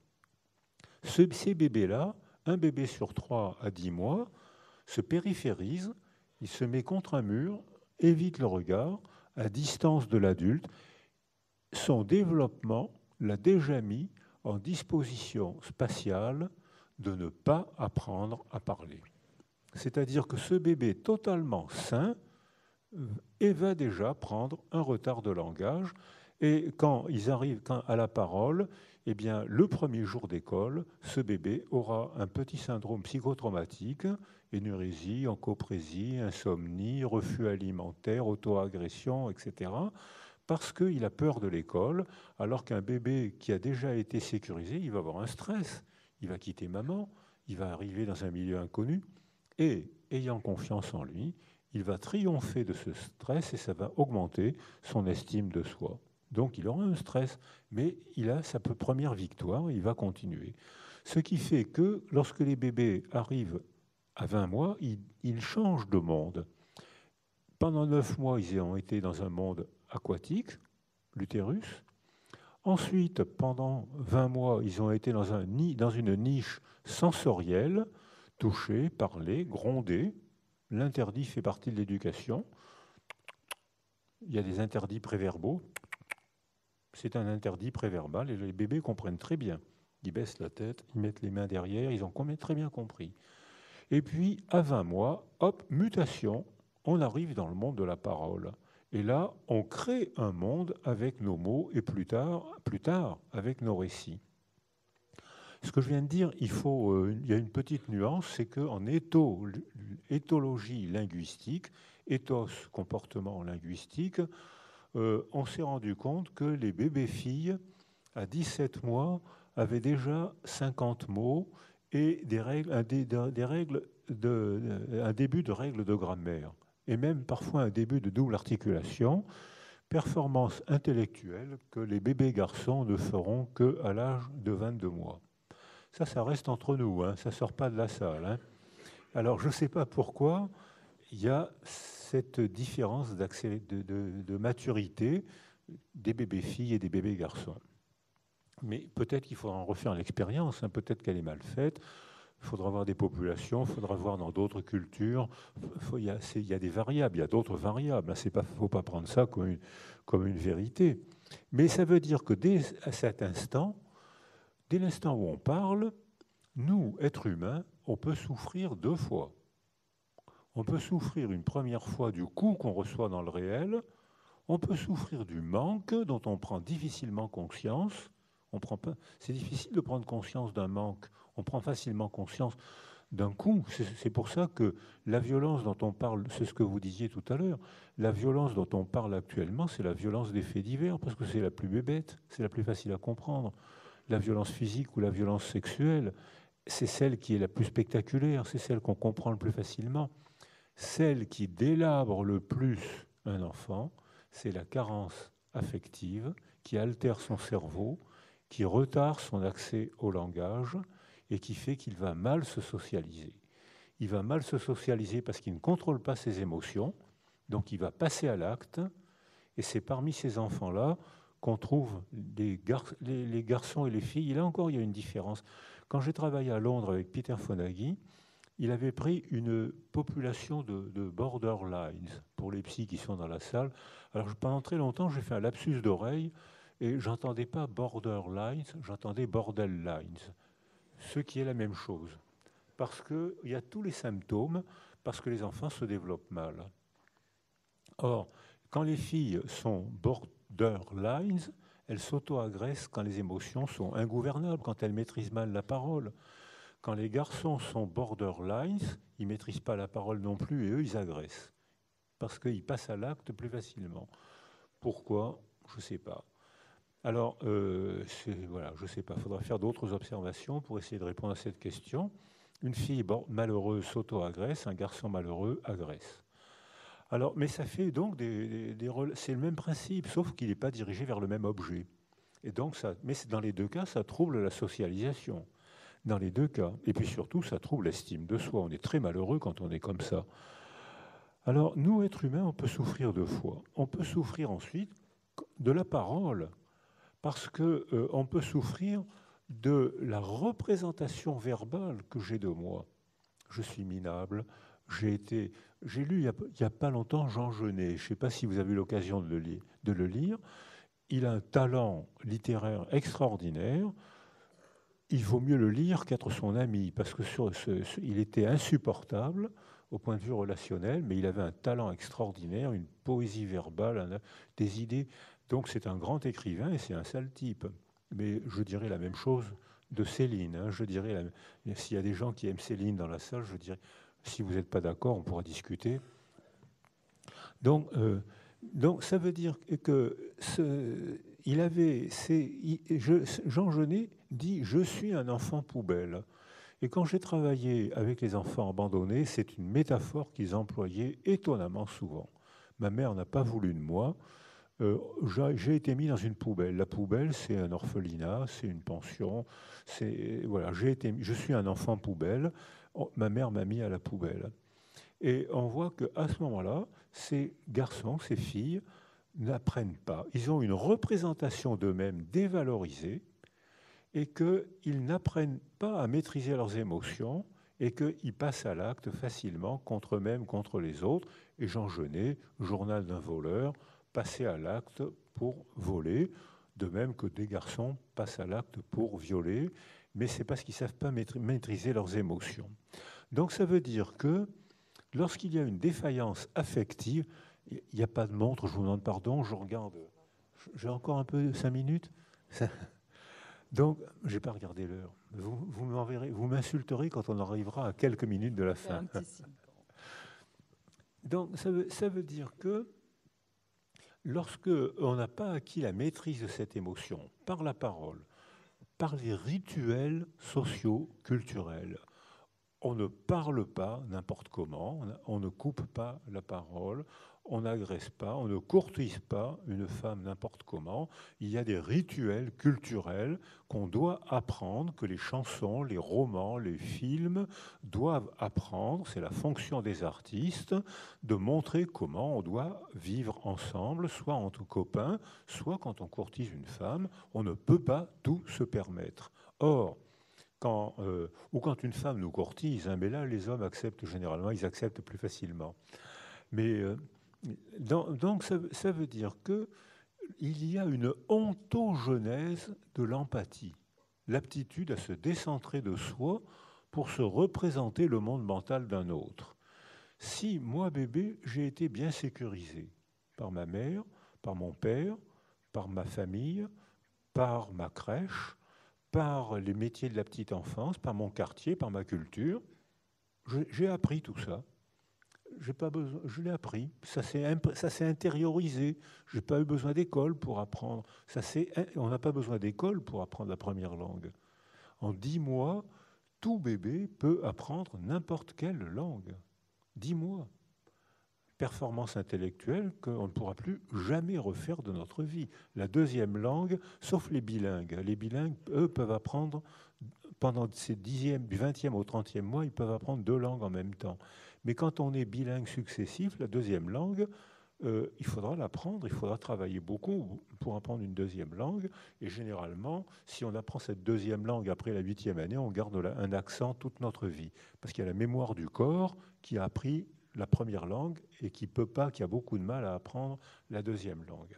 Ces bébés-là, un bébé sur 3 à 10 mois, se périphérise, il se met contre un mur, évite le regard, à distance de l'adulte. Son développement l'a déjà mis en disposition spatiale de ne pas apprendre à parler. C'est-à-dire que ce bébé totalement sain va déjà prendre un retard de langage. Et quand ils arrivent à la parole, eh bien, le premier jour d'école, ce bébé aura un petit syndrome psychotraumatique, énurésie, encoprésie, insomnie, refus alimentaire, auto-agression, etc., parce qu'il a peur de l'école, alors qu'un bébé qui a déjà été sécurisé, il va avoir un stress, il va quitter maman, il va arriver dans un milieu inconnu, et ayant confiance en lui, il va triompher de ce stress et ça va augmenter son estime de soi. Donc il aura un stress, mais il a sa première victoire et il va continuer. Ce qui fait que lorsque les bébés arrivent à 20 mois, ils changent de monde. Pendant 9 mois, ils ont été dans un monde aquatique, l'utérus. Ensuite, pendant 20 mois, ils ont été dans une niche sensorielle, toucher, parler, gronder. L'interdit fait partie de l'éducation. Il y a des interdits préverbaux. C'est un interdit préverbal et les bébés comprennent très bien. Ils baissent la tête, ils mettent les mains derrière, ils ont très bien compris. Et puis, à 20 mois, hop, mutation, on arrive dans le monde de la parole. Et là, on crée un monde avec nos mots et plus tard avec nos récits. Ce que je viens de dire, il y a une petite nuance, c'est qu'en éthologie linguistique, ethos, comportement linguistique, on s'est rendu compte que les bébés filles, à 17 mois, avaient déjà 50 mots et un début de règles de grammaire, et même parfois un début de double articulation, performance intellectuelle que les bébés garçons ne feront qu'à l'âge de 22 mois. Ça reste entre nous, hein, ça ne sort pas de la salle. Hein. Alors, je ne sais pas pourquoi il y a cette différence de maturité des bébés filles et des bébés garçons. Mais peut-être qu'il faudra en refaire l'expérience, hein, peut-être qu'elle est mal faite. Il faudra voir des populations, il faudra voir dans d'autres cultures. Il y a des variables, il y a d'autres variables. Il ne faut pas prendre ça comme une vérité. Mais ça veut dire que dès l'instant où on parle, nous, êtres humains, on peut souffrir 2 fois. On peut souffrir une première fois du coup qu'on reçoit dans le réel. On peut souffrir du manque dont on prend difficilement conscience. C'est difficile de prendre conscience d'un manque. On prend facilement conscience d'un coup. C'est pour ça que la violence dont on parle, c'est ce que vous disiez tout à l'heure, la violence dont on parle actuellement, c'est la violence des faits divers, parce que c'est la plus bébête, c'est la plus facile à comprendre. La violence physique ou la violence sexuelle, c'est celle qui est la plus spectaculaire, c'est celle qu'on comprend le plus facilement. Celle qui délabre le plus un enfant, c'est la carence affective qui altère son cerveau, qui retarde son accès au langage et qui fait qu'il va mal se socialiser. Il va mal se socialiser parce qu'il ne contrôle pas ses émotions, donc il va passer à l'acte, et c'est parmi ces enfants-là qu'on trouve les garçons et les filles. Et là encore, il y a une différence. Quand j'ai travaillé à Londres avec Peter Fonagy, il avait pris une population de borderlines, pour les psys qui sont dans la salle. Alors pendant très longtemps, j'ai fait un lapsus d'oreille et j'entendais pas borderlines, j'entendais borderlines, ce qui est la même chose. Parce qu'il y a tous les symptômes, parce que les enfants se développent mal. Or, quand les filles sont borderlines, elles s'auto-agressent quand les émotions sont ingouvernables, quand elles maîtrisent mal la parole. Quand les garçons sont borderlines, ils ne maîtrisent pas la parole non plus et eux, ils agressent. Parce qu'ils passent à l'acte plus facilement. Pourquoi? Je ne sais pas. Alors, voilà, je ne sais pas. Il faudra faire d'autres observations pour essayer de répondre à cette question. Une fille malheureuse s'auto-agresse, un garçon malheureux agresse. Alors, mais ça fait donc c'est le même principe, sauf qu'il n'est pas dirigé vers le même objet. Et donc, mais dans les deux cas, ça trouble la socialisation. Dans les deux cas. Et puis surtout, ça trouble l'estime de soi. On est très malheureux quand on est comme ça. Alors, nous, êtres humains, on peut souffrir 2 fois. On peut souffrir ensuite de la parole, parce qu'on peut souffrir de la représentation verbale que j'ai de moi. Je suis minable. J'ai lu il n'y a pas longtemps Jean Genet. Je ne sais pas si vous avez eu l'occasion de le lire. Il a un talent littéraire extraordinaire. il vaut mieux le lire qu'être son ami, parce que il était insupportable au point de vue relationnel, mais il avait un talent extraordinaire, une poésie verbale, des idées. Donc c'est un grand écrivain et c'est un sale type. Mais je dirais la même chose de Céline. Hein. Je dirais, s'il y a des gens qui aiment Céline dans la salle, je dirais, si vous n'êtes pas d'accord, on pourra discuter. Donc ça veut dire que Jean Genet dit « Je suis un enfant poubelle ». Et quand j'ai travaillé avec les enfants abandonnés, c'est une métaphore qu'ils employaient étonnamment souvent. Ma mère n'a pas voulu de moi. J'ai été mis dans une poubelle. La poubelle, c'est un orphelinat, c'est une pension. Voilà, je suis un enfant poubelle. Ma mère m'a mis à la poubelle. Et on voit qu'à ce moment-là, ces garçons, ces filles, n'apprennent pas. Ils ont une représentation d'eux-mêmes dévalorisée et qu'ils n'apprennent pas à maîtriser leurs émotions et qu'ils passent à l'acte facilement contre eux-mêmes, contre les autres. Et Jean Genet, journal d'un voleur, passait à l'acte pour voler, de même que des garçons passent à l'acte pour violer, mais c'est parce qu'ils ne savent pas maîtriser leurs émotions. Donc ça veut dire que lorsqu'il y a une défaillance affective, il n'y a pas de montre, je vous demande pardon, je regarde. J'ai encore un peu 5 minutes. Donc, je n'ai pas regardé l'heure. Vous m'insulterez quand on arrivera à quelques minutes de la fin. Donc, ça veut dire que lorsque on n'a pas acquis la maîtrise de cette émotion par la parole, par les rituels sociaux, culturels, on ne parle pas n'importe comment, on ne coupe pas la parole, on n'agresse pas, on ne courtise pas une femme n'importe comment. Il y a des rituels culturels qu'on doit apprendre, que les chansons, les romans, les films doivent apprendre. C'est la fonction des artistes de montrer comment on doit vivre ensemble, soit entre copains, soit quand on courtise une femme. On ne peut pas tout se permettre. Or, quand une femme nous courtise, hein, mais là les hommes acceptent généralement, ils acceptent plus facilement. Mais donc ça veut dire qu'il y a une ontogenèse de l'empathie, l'aptitude à se décentrer de soi pour se représenter le monde mental d'un autre. Si moi, bébé, j'ai été bien sécurisé par ma mère, par mon père, par ma famille, par ma crèche, par les métiers de la petite enfance, par mon quartier, par ma culture, j'ai appris tout ça. Je l'ai appris, ça s'est intériorisé. Je n'ai pas eu besoin d'école pour apprendre. On n'a pas besoin d'école pour apprendre la première langue. En 10 mois, tout bébé peut apprendre n'importe quelle langue. 10 mois. Performance intellectuelle qu'on ne pourra plus jamais refaire de notre vie. La deuxième langue, sauf les bilingues. Les bilingues, eux, peuvent apprendre, pendant ces 10e, du 20e au 30e mois, ils peuvent apprendre 2 langues en même temps. Mais quand on est bilingue successif, la deuxième langue, il faudra l'apprendre, il faudra travailler beaucoup pour apprendre une deuxième langue. Et généralement, si on apprend cette deuxième langue après la 8e année, on garde un accent toute notre vie. Parce qu'il y a la mémoire du corps qui a appris la première langue et qui a beaucoup de mal à apprendre la deuxième langue.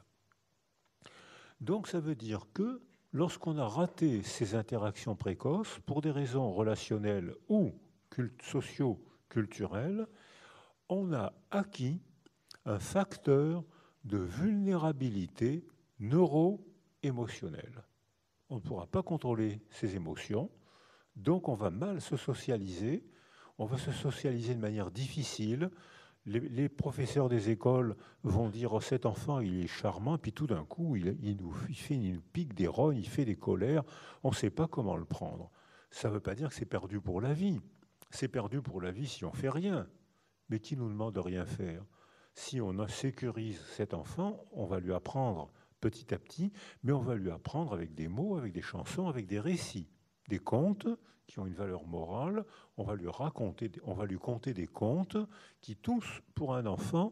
Donc ça veut dire que lorsqu'on a raté ces interactions précoces, pour des raisons relationnelles ou socio-culturelles, on a acquis un facteur de vulnérabilité neuro-émotionnelle. On ne pourra pas contrôler ses émotions, donc on va mal se socialiser, on va se socialiser de manière difficile. Les professeurs des écoles vont dire oh, cet enfant il est charmant, puis tout d'un coup il pique des rognes, il fait des colères, on ne sait pas comment le prendre. Ça ne veut pas dire que c'est perdu pour la vie. C'est perdu pour la vie si on ne fait rien. Mais qui nous demande de rien faire? Si on sécurise cet enfant, on va lui apprendre petit à petit, mais on va lui apprendre avec des mots, avec des chansons, avec des récits, des contes qui ont une valeur morale. On va lui conter des contes qui tous, pour un enfant,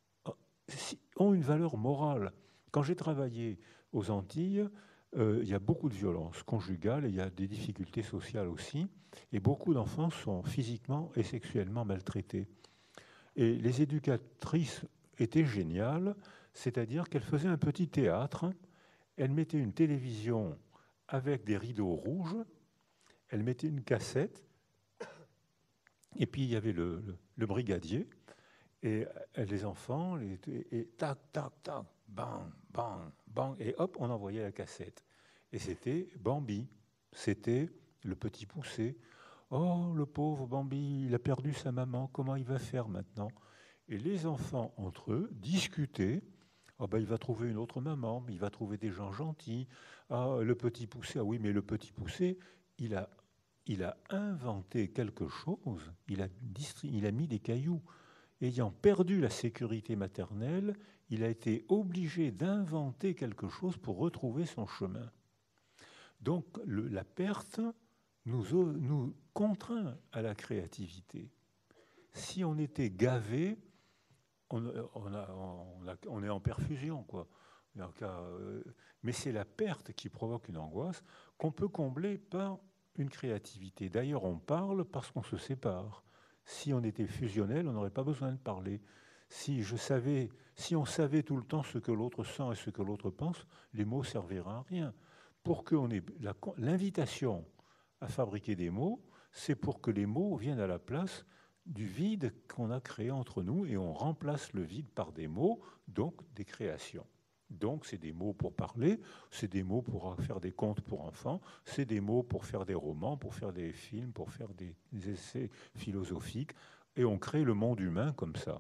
ont une valeur morale. Quand j'ai travaillé aux Antilles, il y a beaucoup de violences conjugales et il y a des difficultés sociales aussi. Et beaucoup d'enfants sont physiquement et sexuellement maltraités. Et les éducatrices étaient géniales, c'est-à-dire qu'elles faisaient un petit théâtre, elles mettaient une télévision avec des rideaux rouges, Elle mettait une cassette, et puis il y avait le brigadier, et les enfants, et tac, tac, tac, bang, bang, bang, et hop, on envoyait la cassette. Et c'était Bambi, c'était le petit poucet. Oh, le pauvre Bambi, il a perdu sa maman, comment il va faire maintenant? Et les enfants, entre eux, discutaient. Oh ben, il va trouver une autre maman, il va trouver des gens gentils. Ah, le petit poucet, ah oui, mais le petit poucet, il a inventé quelque chose, il a mis des cailloux. Ayant perdu la sécurité maternelle, il a été obligé d'inventer quelque chose pour retrouver son chemin. Donc la perte nous contraint à la créativité. Si on était gavé, on est en perfusion, quoi. Mais c'est la perte qui provoque une angoisse qu'on peut combler par une créativité. D'ailleurs, on parle parce qu'on se sépare. Si on était fusionnel, on n'aurait pas besoin de parler. Si on savait tout le temps ce que l'autre sent et ce que l'autre pense, les mots serviraient à rien. Pour qu'on ait l'invitation à fabriquer des mots, c'est pour que les mots viennent à la place du vide qu'on a créé entre nous, et on remplace le vide par des mots, donc des créations. Donc c'est des mots pour parler, c'est des mots pour faire des contes pour enfants, c'est des mots pour faire des romans, pour faire des films, pour faire des essais philosophiques, et on crée le monde humain comme ça.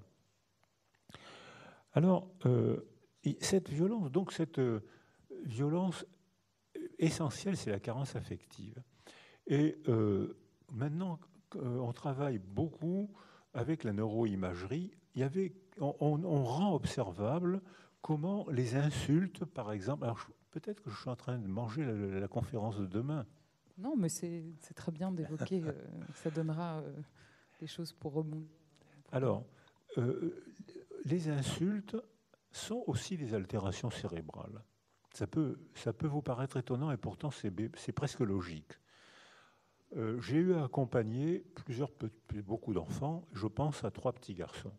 Alors, cette violence essentielle, c'est la carence affective. Et maintenant, on travaille beaucoup avec la neuroimagerie. On rend observable comment les insultes, par exemple... Alors, peut-être que je suis en train de manger la conférence de demain. Non, mais c'est très bien d'évoquer. Ça donnera des choses pour rebondir. Alors, les insultes sont aussi des altérations cérébrales. Ça peut vous paraître étonnant, et pourtant c'est presque logique. J'ai eu à accompagner beaucoup d'enfants. Je pense à 3 petits garçons.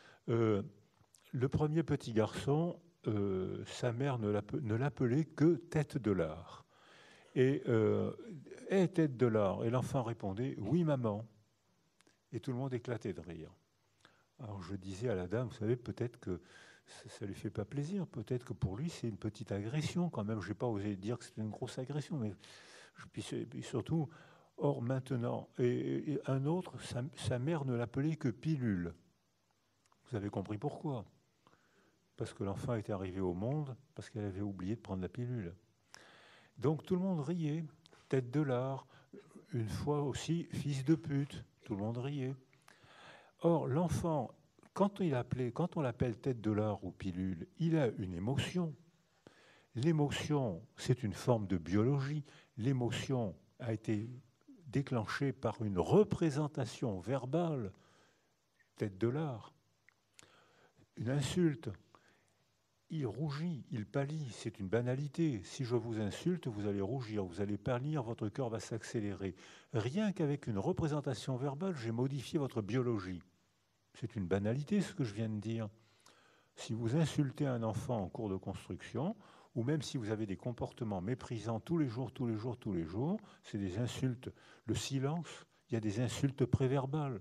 Le premier petit garçon, sa mère ne l'appelait que tête de lard. Et tête de lard. Et l'enfant répondait oui maman. Et tout le monde éclatait de rire. Alors je disais à la dame, vous savez, peut-être que ça lui fait pas plaisir. Peut-être que pour lui c'est une petite agression quand même. Je n'ai pas osé dire que c'était une grosse agression, mais puis surtout. Or, maintenant, et un autre, sa mère ne l'appelait que pilule. Vous avez compris pourquoi? Parce que l'enfant était arrivé au monde, parce qu'elle avait oublié de prendre la pilule. Donc tout le monde riait. Tête de lard, une fois aussi, fils de pute, tout le monde riait. Or, l'enfant, quand on l'appelle tête de lard ou pilule, il a une émotion. L'émotion, c'est une forme de biologie. L'émotion a été déclenché par une représentation verbale, tête de lard. Une insulte, il rougit, il pâlit, c'est une banalité. Si je vous insulte, vous allez rougir, vous allez pâlir, votre cœur va s'accélérer. Rien qu'avec une représentation verbale, j'ai modifié votre biologie. C'est une banalité ce que je viens de dire. Si vous insultez un enfant en cours de construction, ou même si vous avez des comportements méprisants tous les jours, c'est des insultes. Le silence, il y a des insultes préverbales.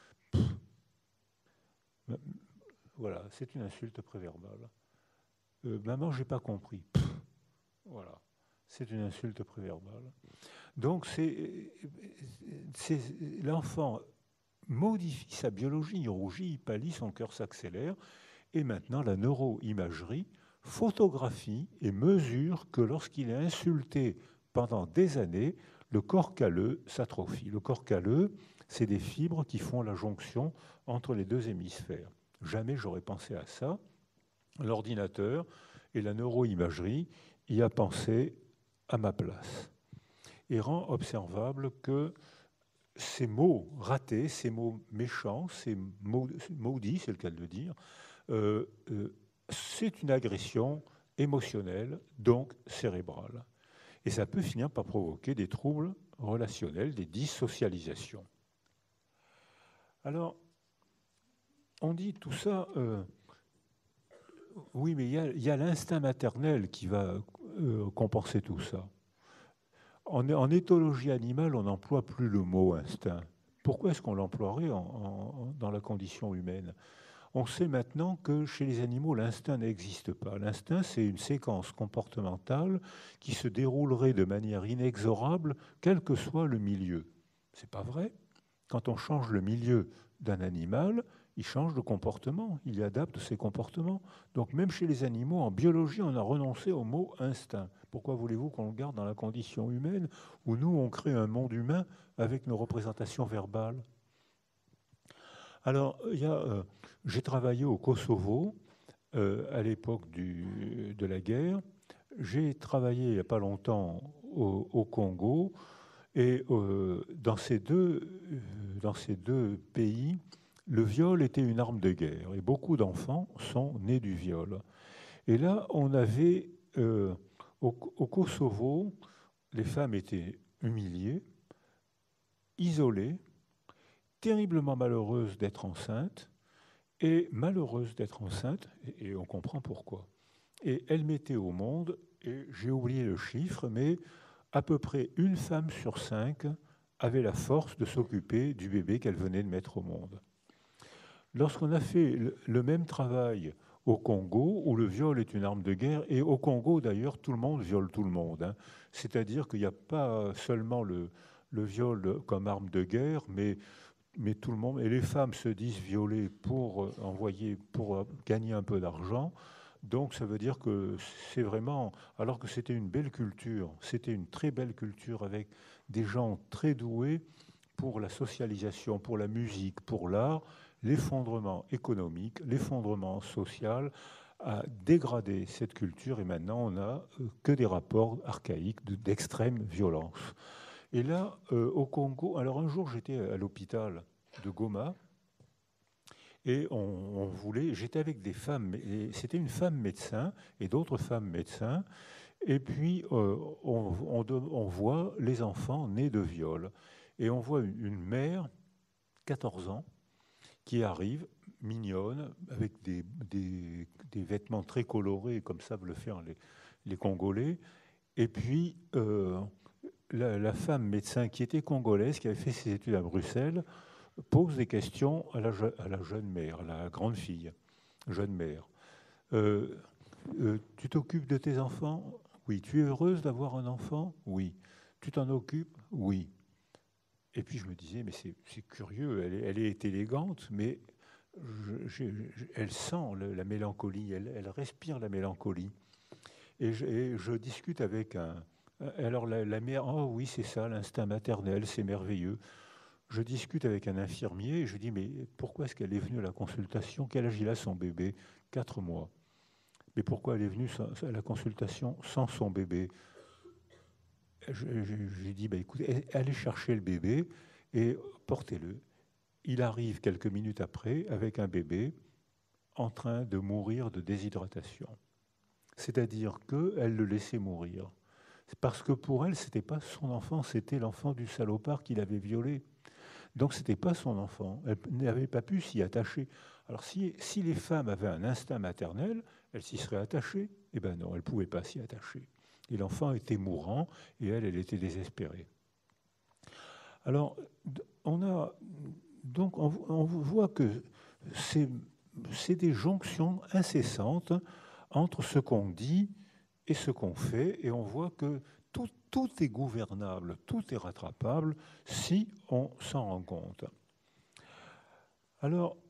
Voilà, c'est une insulte préverbale. Maman, j'ai pas compris. Voilà, c'est une insulte préverbale. Donc l'enfant modifie sa biologie, il rougit, il pâlit, son cœur s'accélère, et maintenant la neuroimagerie photographie et mesure que lorsqu'il est insulté pendant des années, le corps calleux s'atrophie. Le corps calleux, c'est des fibres qui font la jonction entre les 2 hémisphères. Jamais j'aurais pensé à ça. L'ordinateur et la neuroimagerie y a pensé à ma place. Et rend observable que ces mots ratés, ces mots méchants, ces mots maudits, c'est le cas de le dire, c'est une agression émotionnelle, donc cérébrale. Et ça peut finir par provoquer des troubles relationnels, des dissocialisations. Alors, on dit tout ça, oui, mais il y a l'instinct maternel qui va compenser tout ça. En éthologie animale, on n'emploie plus le mot instinct. Pourquoi est-ce qu'on l'emploierait dans la condition humaine? On sait maintenant que chez les animaux, l'instinct n'existe pas. L'instinct, c'est une séquence comportementale qui se déroulerait de manière inexorable, quel que soit le milieu. Ce n'est pas vrai. Quand on change le milieu d'un animal, il change de comportement, il y adapte ses comportements. Donc même chez les animaux, en biologie, on a renoncé au mot instinct. Pourquoi voulez-vous qu'on le garde dans la condition humaine, où nous, on crée un monde humain avec nos représentations verbales? Alors, j'ai travaillé au Kosovo à l'époque de la guerre. J'ai travaillé il n'y a pas longtemps au Congo. Et dans ces deux pays, le viol était une arme de guerre. Et beaucoup d'enfants sont nés du viol. Et là, on avait, au Kosovo, les femmes étaient humiliées, isolées, terriblement malheureuses d'être enceintes, et malheureuses d'être enceintes, et on comprend pourquoi. Et elles mettaient au monde, et j'ai oublié le chiffre, mais à peu près une femme sur 5 avait la force de s'occuper du bébé qu'elle venait de mettre au monde. Lorsqu'on a fait le même travail au Congo, où le viol est une arme de guerre, et au Congo d'ailleurs, tout le monde viole tout le monde, hein. C'est-à-dire qu'il n'y a pas seulement le viol comme arme de guerre, mais tout le monde, et les femmes se disent violer pour gagner un peu d'argent. Donc ça veut dire que c'est vraiment, alors que c'était une belle culture, c'était une très belle culture avec des gens très doués pour la socialisation, pour la musique, pour l'art, l'effondrement économique, l'effondrement social a dégradé cette culture et maintenant on n'a que des rapports archaïques d'extrême violence. Et là, au Congo, alors un jour j'étais à l'hôpital de Goma et j'étais avec des femmes, c'était une femme médecin et d'autres femmes médecins, et puis on voit les enfants nés de viol. Et on voit une mère, 14 ans, qui arrive, mignonne, avec des vêtements très colorés, comme savent le faire les Congolais, et puis la femme médecin qui était congolaise, qui avait fait ses études à Bruxelles, pose des questions à la jeune mère, à la grande fille, jeune mère. Tu t'occupes de tes enfants? Oui. Tu es heureuse d'avoir un enfant? Oui. Tu t'en occupes? Oui. Et puis je me disais, mais c'est curieux, elle est élégante, mais elle sent la mélancolie, elle respire la mélancolie. Et je discute avec alors la mère, oh oui, c'est ça, l'instinct maternel, c'est merveilleux. Je discute avec un infirmier et je dis, mais pourquoi est-ce qu'elle est venue à la consultation? Quel âge il a son bébé? 4 mois. Mais pourquoi elle est venue à la consultation sans son bébé? J'ai dit, bah, écoutez, allez chercher le bébé et portez-le. Il arrive quelques minutes après avec un bébé en train de mourir de déshydratation. C'est-à-dire qu'elle le laissait mourir. Parce que pour elle, ce n'était pas son enfant, c'était l'enfant du salopard qui l'avait violé. Donc ce n'était pas son enfant. Elle n'avait pas pu s'y attacher. Alors si les femmes avaient un instinct maternel, elles s'y seraient attachées. Eh bien non, elles ne pouvaient pas s'y attacher. Et l'enfant était mourant et elle était désespérée. Alors on voit que c'est des jonctions incessantes entre ce qu'on dit et ce qu'on fait, et on voit que tout est gouvernable, tout est rattrapable si on s'en rend compte. Alors,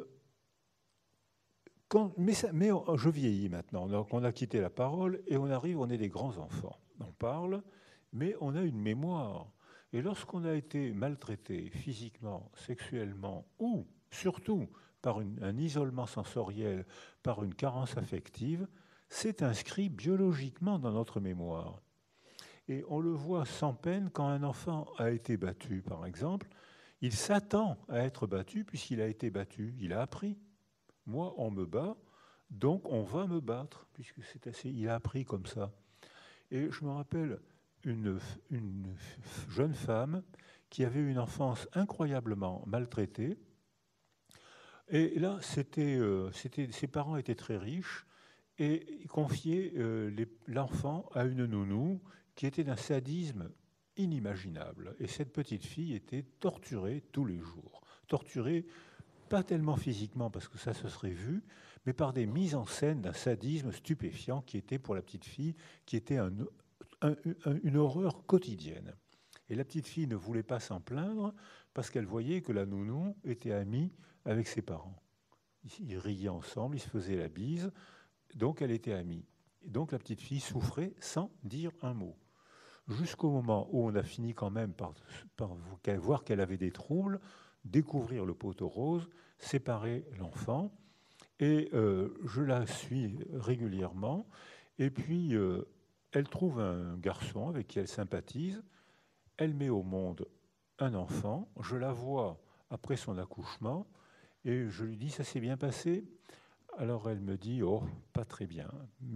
mais je vieillis maintenant, donc on a quitté la parole et on est des grands enfants. On parle, mais on a une mémoire. Et lorsqu'on a été maltraité physiquement, sexuellement, ou surtout par un isolement sensoriel, par une carence affective, c'est inscrit biologiquement dans notre mémoire. Et on le voit sans peine quand un enfant a été battu, par exemple, il s'attend à être battu puisqu'il a été battu, il a appris. Moi, on me bat, donc on va me battre, puisque il a appris comme ça. Et je me rappelle une jeune femme qui avait une enfance incroyablement maltraitée. Et là, ses parents étaient très riches et ils confiaient l'enfant à une nounou qui était d'un sadisme inimaginable. Et cette petite fille était torturée tous les jours. Torturée, pas tellement physiquement, parce que ça se serait vu, mais par des mises en scène d'un sadisme stupéfiant qui était, pour la petite fille, qui était une horreur quotidienne. Et la petite fille ne voulait pas s'en plaindre parce qu'elle voyait que la nounou était amie avec ses parents. Ils riaient ensemble, ils se faisaient la bise, donc elle était amie. Et donc la petite fille souffrait sans dire un mot. Jusqu'au moment où on a fini quand même par voir qu'elle avait des troubles, découvrir le poteau rose, séparer l'enfant. Et je la suis régulièrement. Et puis, elle trouve un garçon avec qui elle sympathise. Elle met au monde un enfant. Je la vois après son accouchement. Et je lui dis, ça s'est bien passé? Alors elle me dit, oh, pas très bien.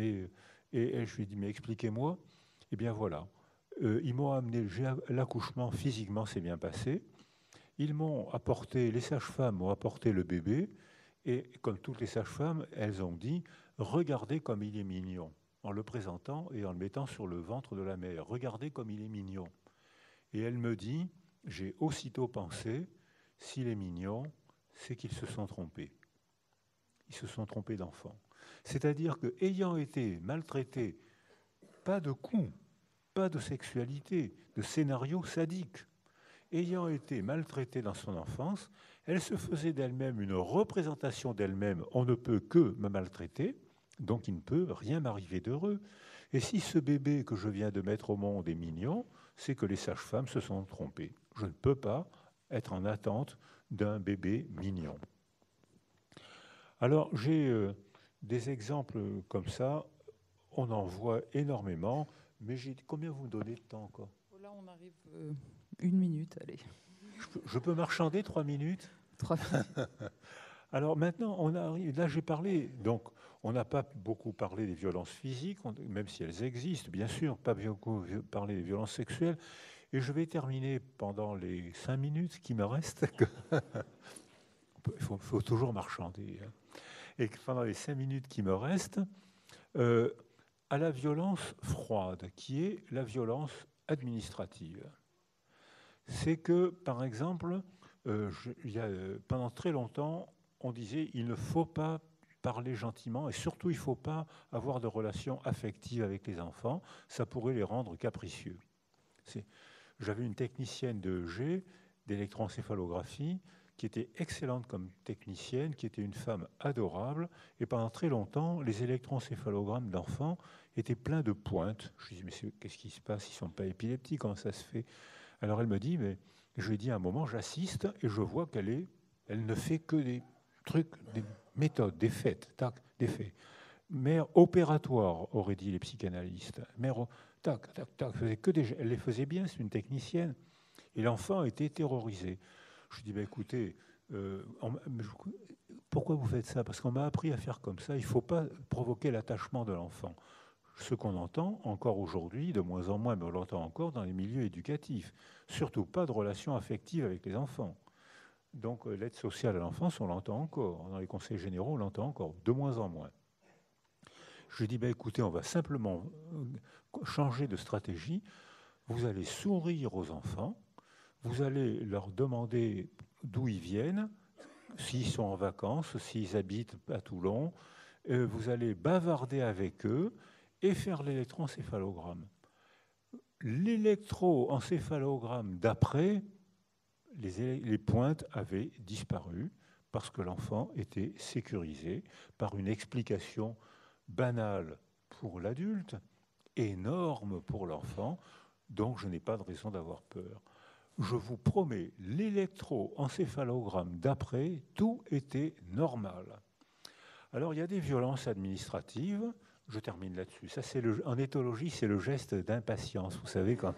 Et je lui dis, mais expliquez-moi. Eh bien voilà, ils m'ont amené, l'accouchement physiquement s'est bien passé. Ils m'ont apporté, les sages-femmes m'ont apporté le bébé. Et comme toutes les sages-femmes, elles ont dit, regardez comme il est mignon, en le présentant et en le mettant sur le ventre de la mère. Regardez comme il est mignon. Et elle me dit, j'ai aussitôt pensé, s'il est mignon, c'est qu'ils se sont trompés. Ils se sont trompés d'enfant. C'est-à-dire qu'ayant été maltraité, pas de coups, pas de sexualité, de scénario sadique, ayant été maltraitée dans son enfance, elle se faisait d'elle-même une représentation d'elle-même. On ne peut que me maltraiter, donc il ne peut rien m'arriver d'heureux. Et si ce bébé que je viens de mettre au monde est mignon, c'est que les sages-femmes se sont trompées. Je ne peux pas être en attente d'un bébé mignon. Alors, j'ai des exemples comme ça, on en voit énormément, mais combien vous me donnez de temps encore? Là, on arrive 1 minute, allez. Je peux marchander 3 minutes? 3 minutes. Alors maintenant, on arrive, là j'ai parlé, donc on n'a pas beaucoup parlé des violences physiques, même si elles existent, bien sûr, pas beaucoup parlé des violences sexuelles, et je vais terminer pendant les 5 minutes qui me restent, il faut toujours marchander, hein. Et pendant les 5 minutes qui me restent, à la violence froide, qui est la violence administrative. C'est que, par exemple, pendant très longtemps, on disait il ne faut pas parler gentiment et surtout il ne faut pas avoir de relations affectives avec les enfants, ça pourrait les rendre capricieux. J'avais une technicienne d'EEG, d'électroencéphalographie, qui était excellente comme technicienne, qui était une femme adorable, et pendant très longtemps, les électroencéphalogrammes d'enfants étaient pleins de pointes. Je dis, mais qu'est-ce qui se passe? Ils ne sont pas épileptiques, comment ça se fait? Alors elle me dit, mais je lui ai dit à un moment, j'assiste et je vois elle ne fait que des trucs, des méthodes, des faits, des faits. Mère opératoire, auraient dit les psychanalystes. Mère, elle les faisait bien, c'est une technicienne. Et l'enfant était terrorisé. Je lui dis, écoutez, pourquoi vous faites ça? Parce qu'on m'a appris à faire comme ça. Il ne faut pas provoquer l'attachement de l'enfant. Ce qu'on entend encore aujourd'hui, de moins en moins, mais on l'entend encore dans les milieux éducatifs. Surtout pas de relation affective avec les enfants. Donc l'aide sociale à l'enfance, on l'entend encore. Dans les conseils généraux, on l'entend encore, de moins en moins. Je lui dis, écoutez, on va simplement changer de stratégie. Vous allez sourire aux enfants. Vous allez leur demander d'où ils viennent, s'ils sont en vacances, s'ils habitent à Toulon. Vous allez bavarder avec eux et faire l'électroencéphalogramme. L'électroencéphalogramme d'après, les pointes avaient disparu parce que l'enfant était sécurisé par une explication banale pour l'adulte, énorme pour l'enfant, donc je n'ai pas de raison d'avoir peur. Je vous promets, l'électroencéphalogramme d'après, tout était normal. Alors, il y a des violences administratives. Je termine là-dessus. Ça, en éthologie, c'est le geste d'impatience. Vous savez, quand...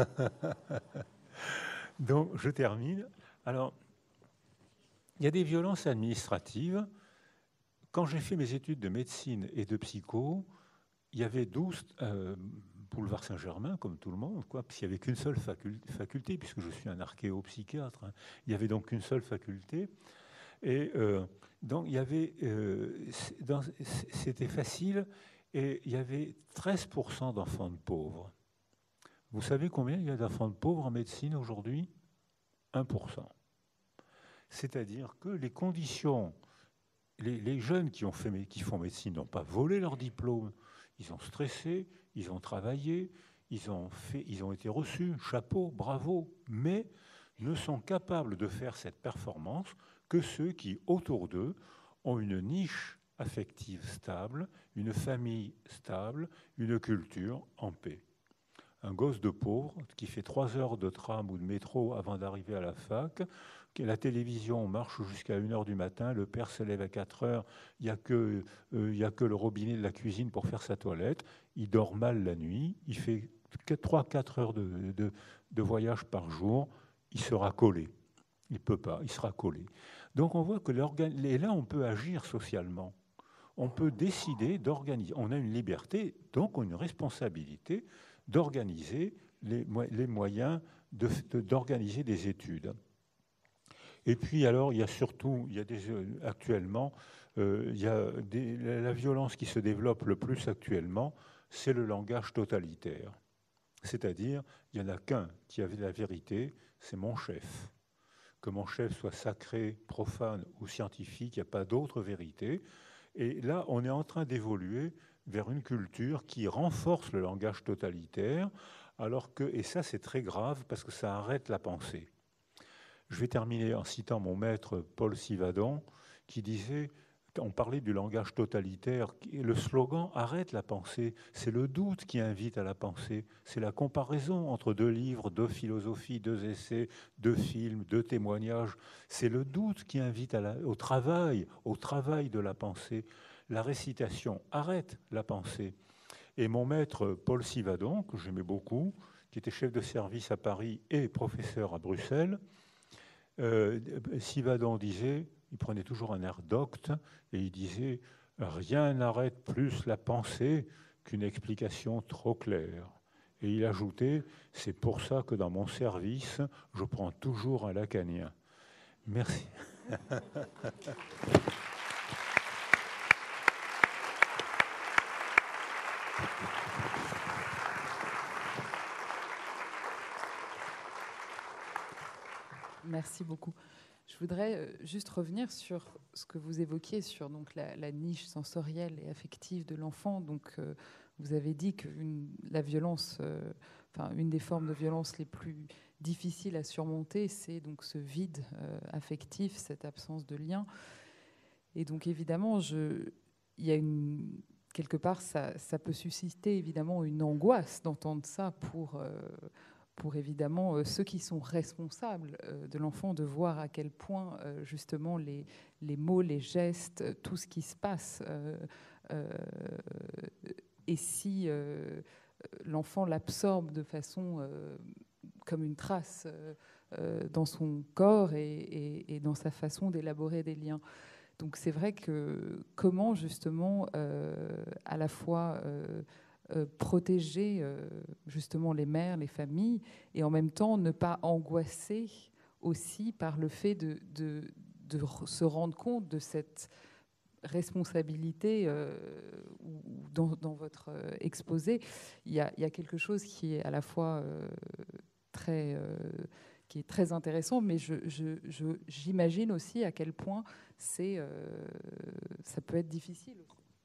Donc, je termine. Alors, il y a des violences administratives. Quand j'ai fait mes études de médecine et de psycho, il y avait 12... boulevard Saint-Germain, comme tout le monde, parce qu'il n'y avait qu'une seule faculté, puisque je suis un archéopsychiatre. Hein. Il n'y avait donc qu'une seule faculté. Et donc, il y avait, c'était facile, et il y avait 13% d'enfants de pauvres. Vous savez combien il y a d'enfants pauvres en médecine aujourd'hui? 1%. C'est-à-dire que les conditions, les jeunes qui font médecine n'ont pas volé leur diplôme. Ils ont stressé, ils ont travaillé, ils ont été reçus, chapeau, bravo, mais ne sont capables de faire cette performance que ceux qui, autour d'eux, ont une niche affective stable, une famille stable, une culture en paix. Un gosse de pauvre qui fait 3 heures de tram ou de métro avant d'arriver à la fac, la télévision marche jusqu'à 1 heure du matin, le père se lève à 4 heures, il n'y a que le robinet de la cuisine pour faire sa toilette, il dort mal la nuit, il fait 3-4 heures de voyage par jour, il sera collé. Il ne peut pas, il sera collé. Donc on voit que et là on peut agir socialement. On peut décider d'organiser. On a une liberté, donc on a une responsabilité d'organiser les moyens d'organiser des études. Et puis alors, il y a surtout, actuellement, la violence qui se développe le plus actuellement, c'est le langage totalitaire. C'est-à-dire, il n'y en a qu'un qui avait la vérité, c'est mon chef. Que mon chef soit sacré, profane ou scientifique, il n'y a pas d'autre vérité. Et là, on est en train d'évoluer vers une culture qui renforce le langage totalitaire, alors que, et ça c'est très grave parce que ça arrête la pensée. Je vais terminer en citant mon maître Paul Sivadon, qui disait, on parlait du langage totalitaire, le slogan « Arrête la pensée », c'est le doute qui invite à la pensée, c'est la comparaison entre 2 livres, 2 philosophies, 2 essais, 2 films, 2 témoignages, c'est le doute qui invite au travail de la pensée. La récitation arrête la pensée. Et mon maître Paul Sivadon, que j'aimais beaucoup, qui était chef de service à Paris et professeur à Bruxelles, Sivadon disait, il prenait toujours un air docte, et il disait « Rien n'arrête plus la pensée qu'une explication trop claire ». Et il ajoutait « C'est pour ça que dans mon service, je prends toujours un lacanien ». Merci. Merci beaucoup. Je voudrais juste revenir sur ce que vous évoquiez sur donc, la niche sensorielle et affective de l'enfant. Donc, vous avez dit que la violence, une des formes de violence les plus difficiles à surmonter, c'est donc ce vide affectif, cette absence de lien. Et donc, évidemment, quelque part, ça peut susciter évidemment une angoisse d'entendre ça pour évidemment ceux qui sont responsables de l'enfant, de voir à quel point justement les mots, les gestes, tout ce qui se passe, et si l'enfant l'absorbe de façon comme une trace dans son corps et dans sa façon d'élaborer des liens. Donc c'est vrai que comment justement à la fois protéger justement les mères, les familles, et en même temps ne pas angoisser aussi par le fait de se rendre compte de cette responsabilité. Dans votre exposé, il y a quelque chose qui est à la fois qui est très intéressant, mais j'imagine aussi à quel point ça peut être difficile.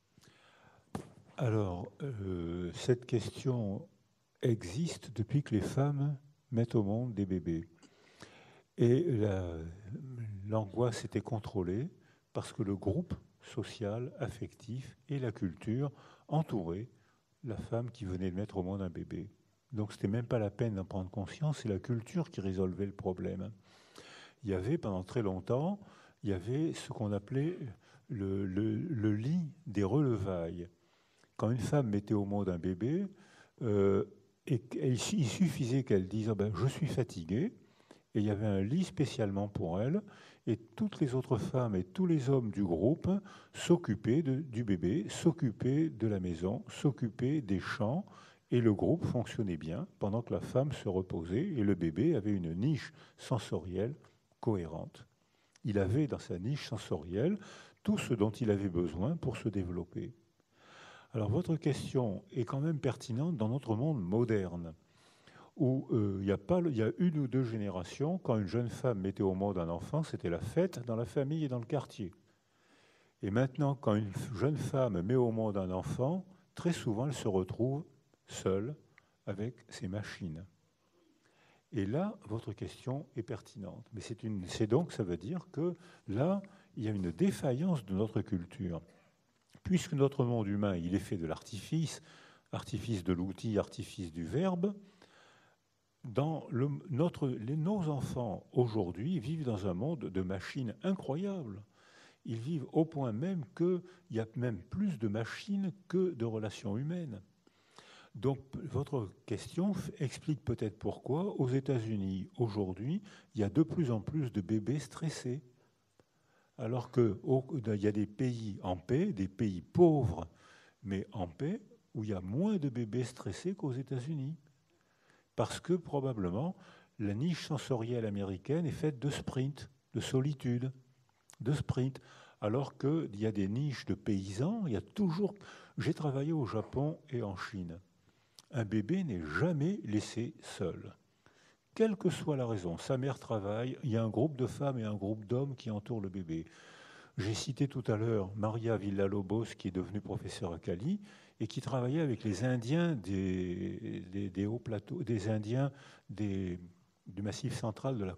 Alors, cette question existe depuis que les femmes mettent au monde des bébés. Et l'angoisse était contrôlée parce que le groupe social, affectif et la culture entouraient la femme qui venait de mettre au monde un bébé. Donc, ce n'était même pas la peine d'en prendre conscience, c'est la culture qui résolvait le problème. Il y avait, pendant très longtemps, ce qu'on appelait le lit des relevailles. Quand une femme mettait au monde un bébé, il suffisait qu'elle dise « je suis fatiguée », et il y avait un lit spécialement pour elle, et toutes les autres femmes et tous les hommes du groupe s'occupaient du bébé, s'occupaient de la maison, s'occupaient des champs, et le groupe fonctionnait bien pendant que la femme se reposait, et le bébé avait une niche sensorielle cohérente. Il avait dans sa niche sensorielle tout ce dont il avait besoin pour se développer. Alors votre question est quand même pertinente dans notre monde moderne. où il y a une ou deux générations, quand une jeune femme mettait au monde un enfant, c'était la fête dans la famille et dans le quartier. Et maintenant, quand une jeune femme met au monde un enfant, très souvent, elle se retrouve seule avec ses machines. Et là, votre question est pertinente. Mais c'est donc, ça veut dire que là, il y a une défaillance de notre culture. Puisque notre monde humain, il est fait de l'artifice, artifice de l'outil, artifice du verbe, nos enfants aujourd'hui vivent dans un monde de machines incroyables. Ils vivent au point même qu'il y a même plus de machines que de relations humaines. Donc votre question explique peut-être pourquoi aux États-Unis aujourd'hui, il y a de plus en plus de bébés stressés. Alors qu'il y a des pays en paix, des pays pauvres, mais en paix, où il y a moins de bébés stressés qu'aux États-Unis. Parce que probablement, la niche sensorielle américaine est faite de sprint, de solitude, de sprint. Alors qu'il y a des niches de paysans, il y a toujours... J'ai travaillé au Japon et en Chine. Un bébé n'est jamais laissé seul. Quelle que soit la raison, sa mère travaille, il y a un groupe de femmes et un groupe d'hommes qui entourent le bébé. J'ai cité tout à l'heure Maria Villalobos, qui est devenue professeure à Cali, et qui travaillait avec les Indiens des hauts plateaux, des Indiens du massif central de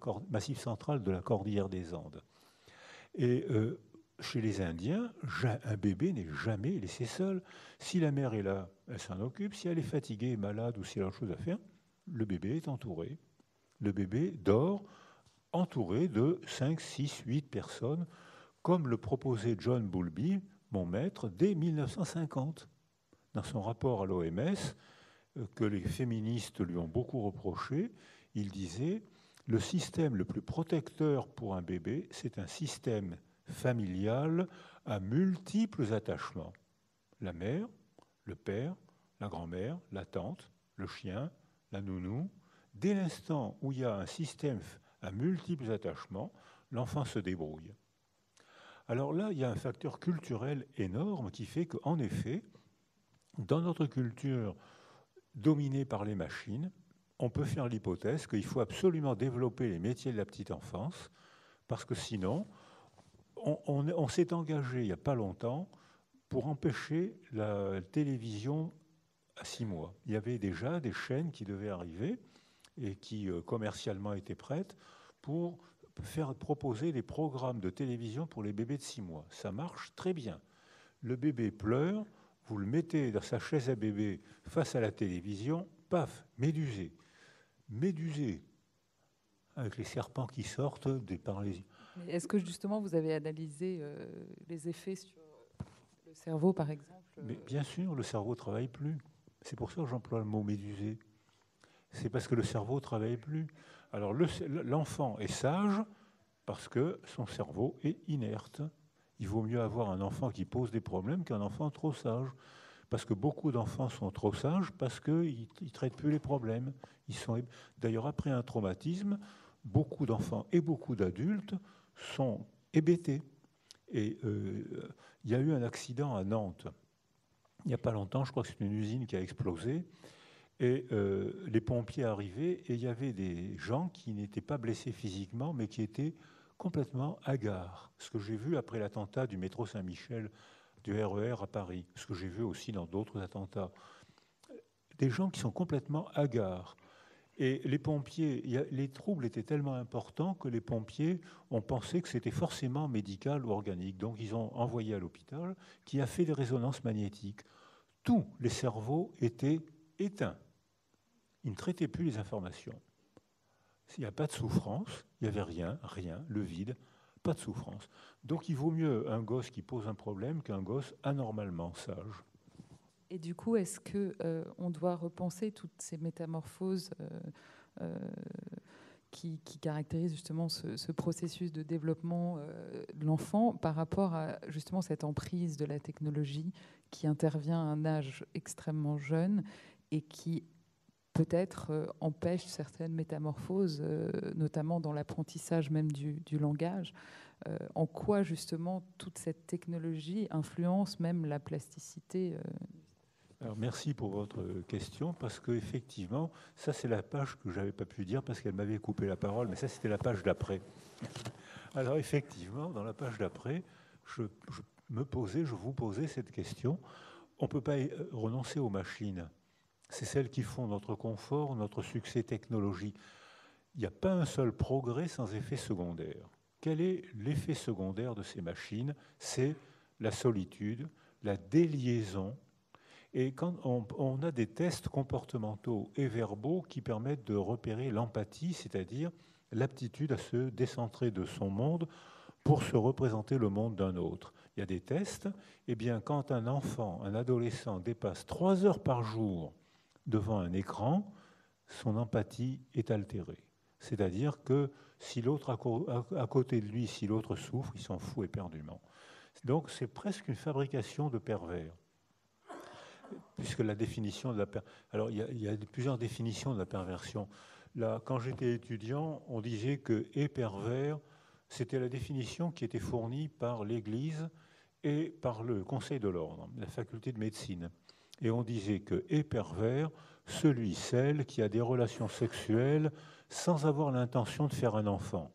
la cordillère des Andes. Et chez les Indiens, un bébé n'est jamais laissé seul. Si la mère est là, elle s'en occupe. Si elle est fatiguée, malade ou si elle a autre chose à faire, le bébé est entouré. Le bébé dort entouré de 5, 6, 8 personnes, comme le proposait John Bowlby, mon maître, dès 1950. Dans son rapport à l'OMS, que les féministes lui ont beaucoup reproché, il disait « Le système le plus protecteur pour un bébé, c'est un système familial à multiples attachements. La mère, le père, la grand-mère, la tante, le chien, la nounou. Dès l'instant où il y a un système à multiples attachements, l'enfant se débrouille. » Alors là, il y a un facteur culturel énorme qui fait qu'en effet, dans notre culture dominée par les machines, on peut faire l'hypothèse qu'il faut absolument développer les métiers de la petite enfance, parce que sinon, on s'est engagé il n'y a pas longtemps pour empêcher la télévision à 6 mois. Il y avait déjà des chaînes qui devaient arriver et qui commercialement étaient prêtes pour proposer des programmes de télévision pour les bébés de 6 mois. Ça marche très bien. Le bébé pleure, vous le mettez dans sa chaise à bébé face à la télévision, paf, médusé. Médusé, avec les serpents qui sortent par les yeux. Est-ce que justement vous avez analysé les effets sur le cerveau, par exemple Mais bien sûr, le cerveau ne travaille plus. C'est pour ça que j'emploie le mot médusé. C'est parce que le cerveau ne travaille plus. Alors l'enfant est sage parce que son cerveau est inerte. Il vaut mieux avoir un enfant qui pose des problèmes qu'un enfant trop sage. Parce que beaucoup d'enfants sont trop sages parce qu'ils ne traitent plus les problèmes. D'ailleurs, après un traumatisme, beaucoup d'enfants et beaucoup d'adultes sont hébétés. Et il y a eu un accident à Nantes. Il n'y a pas longtemps, je crois que c'est une usine qui a explosé. Et les pompiers arrivaient et il y avait des gens qui n'étaient pas blessés physiquement, mais qui étaient complètement hagards. Ce que j'ai vu après l'attentat du métro Saint-Michel, du RER à Paris, ce que j'ai vu aussi dans d'autres attentats. Des gens qui sont complètement hagards. Et les pompiers, les troubles étaient tellement importants que les pompiers ont pensé que c'était forcément médical ou organique. Donc ils ont envoyé à l'hôpital qui a fait des résonances magnétiques. Tous les cerveaux étaient éteints. Ils ne traitaient plus les informations. Il n'y a pas de souffrance, il n'y avait rien, le vide, pas de souffrance. Donc il vaut mieux un gosse qui pose un problème qu'un gosse anormalement sage. Et du coup, est-ce qu'on doit repenser toutes ces métamorphoses qui caractérisent justement ce processus de développement de l'enfant par rapport à justement cette emprise de la technologie qui intervient à un âge extrêmement jeune et qui peut-être empêche certaines métamorphoses, notamment dans l'apprentissage même du langage. En quoi justement toute cette technologie influence même la plasticité Alors, merci pour votre question, parce qu'effectivement, ça c'est la page que je n'avais pas pu dire parce qu'elle m'avait coupé la parole, mais ça c'était la page d'après. Alors effectivement, dans la page d'après, je vous posais cette question. On ne peut pas renoncer aux machines. C'est celles qui font notre confort, notre succès technologique. Il n'y a pas un seul progrès sans effet secondaire. Quel est l'effet secondaire de ces machines? C'est la solitude, la déliaison. Et quand on a des tests comportementaux et verbaux qui permettent de repérer l'empathie, c'est-à-dire l'aptitude à se décentrer de son monde pour se représenter le monde d'un autre. Il y a des tests. Eh bien, quand un enfant, un adolescent dépasse 3 heures par jour devant un écran, son empathie est altérée. C'est-à-dire que si l'autre à côté de lui, si l'autre souffre, il s'en fout éperdument. Donc c'est presque une fabrication de pervers. Puisque la définition de la alors il y a plusieurs définitions de la perversion. Là, quand j'étais étudiant, on disait que « et pervers », c'était la définition qui était fournie par l'Église et par le Conseil de l'Ordre, la faculté de médecine. Et on disait que « et pervers », celui, celle qui a des relations sexuelles sans avoir l'intention de faire un enfant.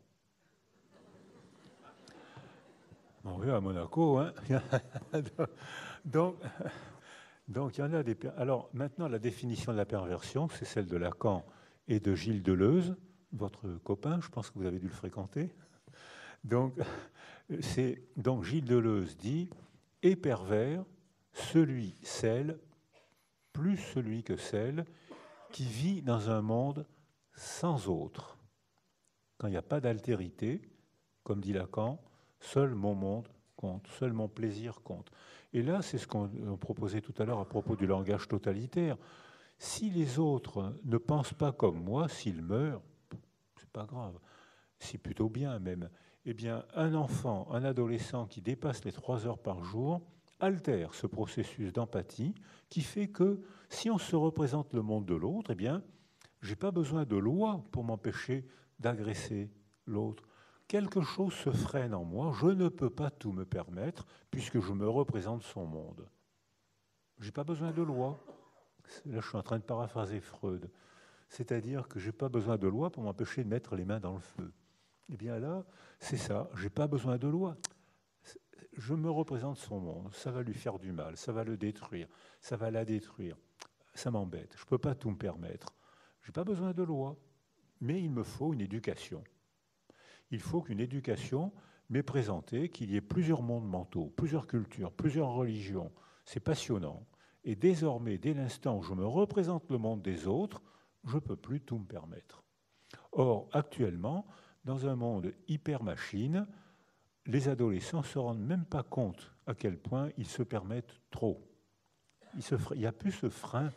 Bon, oui, à Monaco, hein. Donc, il y en a des... Alors, maintenant, la définition de la perversion, c'est celle de Lacan et de Gilles Deleuze, votre copain, je pense que vous avez dû le fréquenter. Donc Gilles Deleuze dit « et pervers, celui, celle, plus celui que celle, qui vit dans un monde sans autre. Quand il n'y a pas d'altérité, comme dit Lacan, seul mon monde compte, seul mon plaisir compte. » Et là, c'est ce qu'on proposait tout à l'heure à propos du langage totalitaire. Si les autres ne pensent pas comme moi, s'ils meurent, c'est pas grave, c'est plutôt bien même. Eh bien, un enfant, un adolescent qui dépasse les 3 heures par jour altère ce processus d'empathie qui fait que si on se représente le monde de l'autre, eh bien, je n'ai pas besoin de loi pour m'empêcher d'agresser l'autre. Quelque chose se freine en moi, je ne peux pas tout me permettre puisque je me représente son monde. Je n'ai pas besoin de loi. Là, je suis en train de paraphraser Freud. C'est-à-dire que je n'ai pas besoin de loi pour m'empêcher de mettre les mains dans le feu. Eh bien là, c'est ça, je n'ai pas besoin de loi. Je me représente son monde, ça va lui faire du mal, ça va le détruire, ça va la détruire. Ça m'embête, je ne peux pas tout me permettre. Je n'ai pas besoin de loi, mais il me faut une éducation. Il faut qu'une éducation m'ait présenté qu'il y ait plusieurs mondes mentaux, plusieurs cultures, plusieurs religions. C'est passionnant. Et désormais, dès l'instant où je me représente le monde des autres, je ne peux plus tout me permettre. Or, actuellement, dans un monde hyper-machine, les adolescents ne se rendent même pas compte à quel point ils se permettent trop. Il n'y a plus ce frein,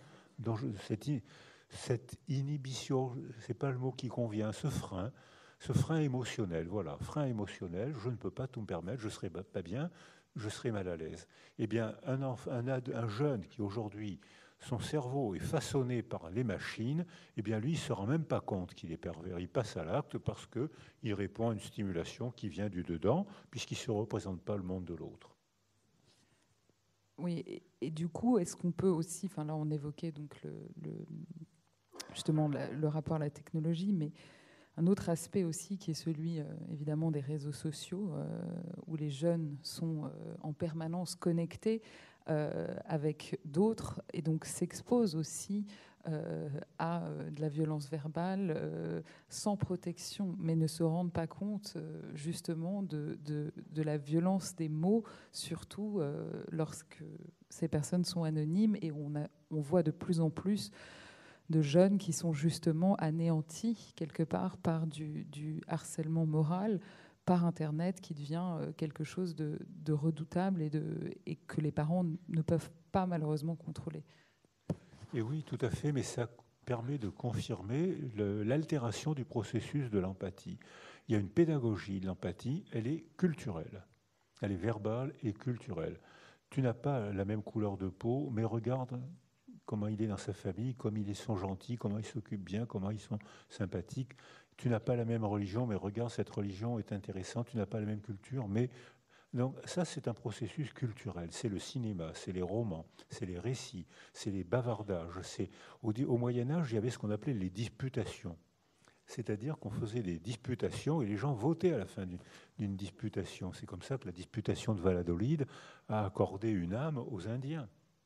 cette inhibition, ce n'est pas le mot qui convient, ce frein émotionnel, voilà, frein émotionnel, je ne peux pas tout me permettre, je ne serai pas bien, je serai mal à l'aise. Eh bien, un jeune qui aujourd'hui, son cerveau est façonné par les machines, eh bien lui, il ne se rend même pas compte qu'il est pervers. Il passe à l'acte parce qu'il répond à une stimulation qui vient du dedans, puisqu'il ne se représente pas le monde de l'autre. Oui, et du coup, est-ce qu'on peut aussi, enfin là on évoquait donc justement le rapport à la technologie, mais un autre aspect aussi qui est celui évidemment des réseaux sociaux, où les jeunes sont en permanence connectés avec d'autres et donc s'exposent aussi à de la violence verbale sans protection, mais ne se rendent pas compte justement de la violence des mots, surtout lorsque ces personnes sont anonymes, et on voit de plus en plus de jeunes qui sont justement anéantis quelque part par du harcèlement moral par Internet, qui devient quelque chose de redoutable et que les parents ne peuvent pas malheureusement contrôler. Et oui, tout à fait, mais ça permet de confirmer l'altération du processus de l'empathie. Il y a une pédagogie de l'empathie, elle est culturelle, elle est verbale et culturelle. Tu n'as pas la même couleur de peau, mais regarde comment il est dans sa famille, comment ils sont gentils, comment ils s'occupent bien, comment ils sont sympathiques. Tu n'as pas la même religion, mais regarde, cette religion est intéressante. Tu n'as pas la même culture, mais Donc ça, c'est un processus culturel. C'est le cinéma, c'est les romans, c'est les récits, c'est les bavardages. Au Moyen-Âge, il y avait ce qu'on appelait les disputations. C'est-à-dire qu'on faisait des disputations et les gens votaient à la fin d'une disputation. C'est comme ça que la disputation de Valladolid a accordé une âme aux Indiens.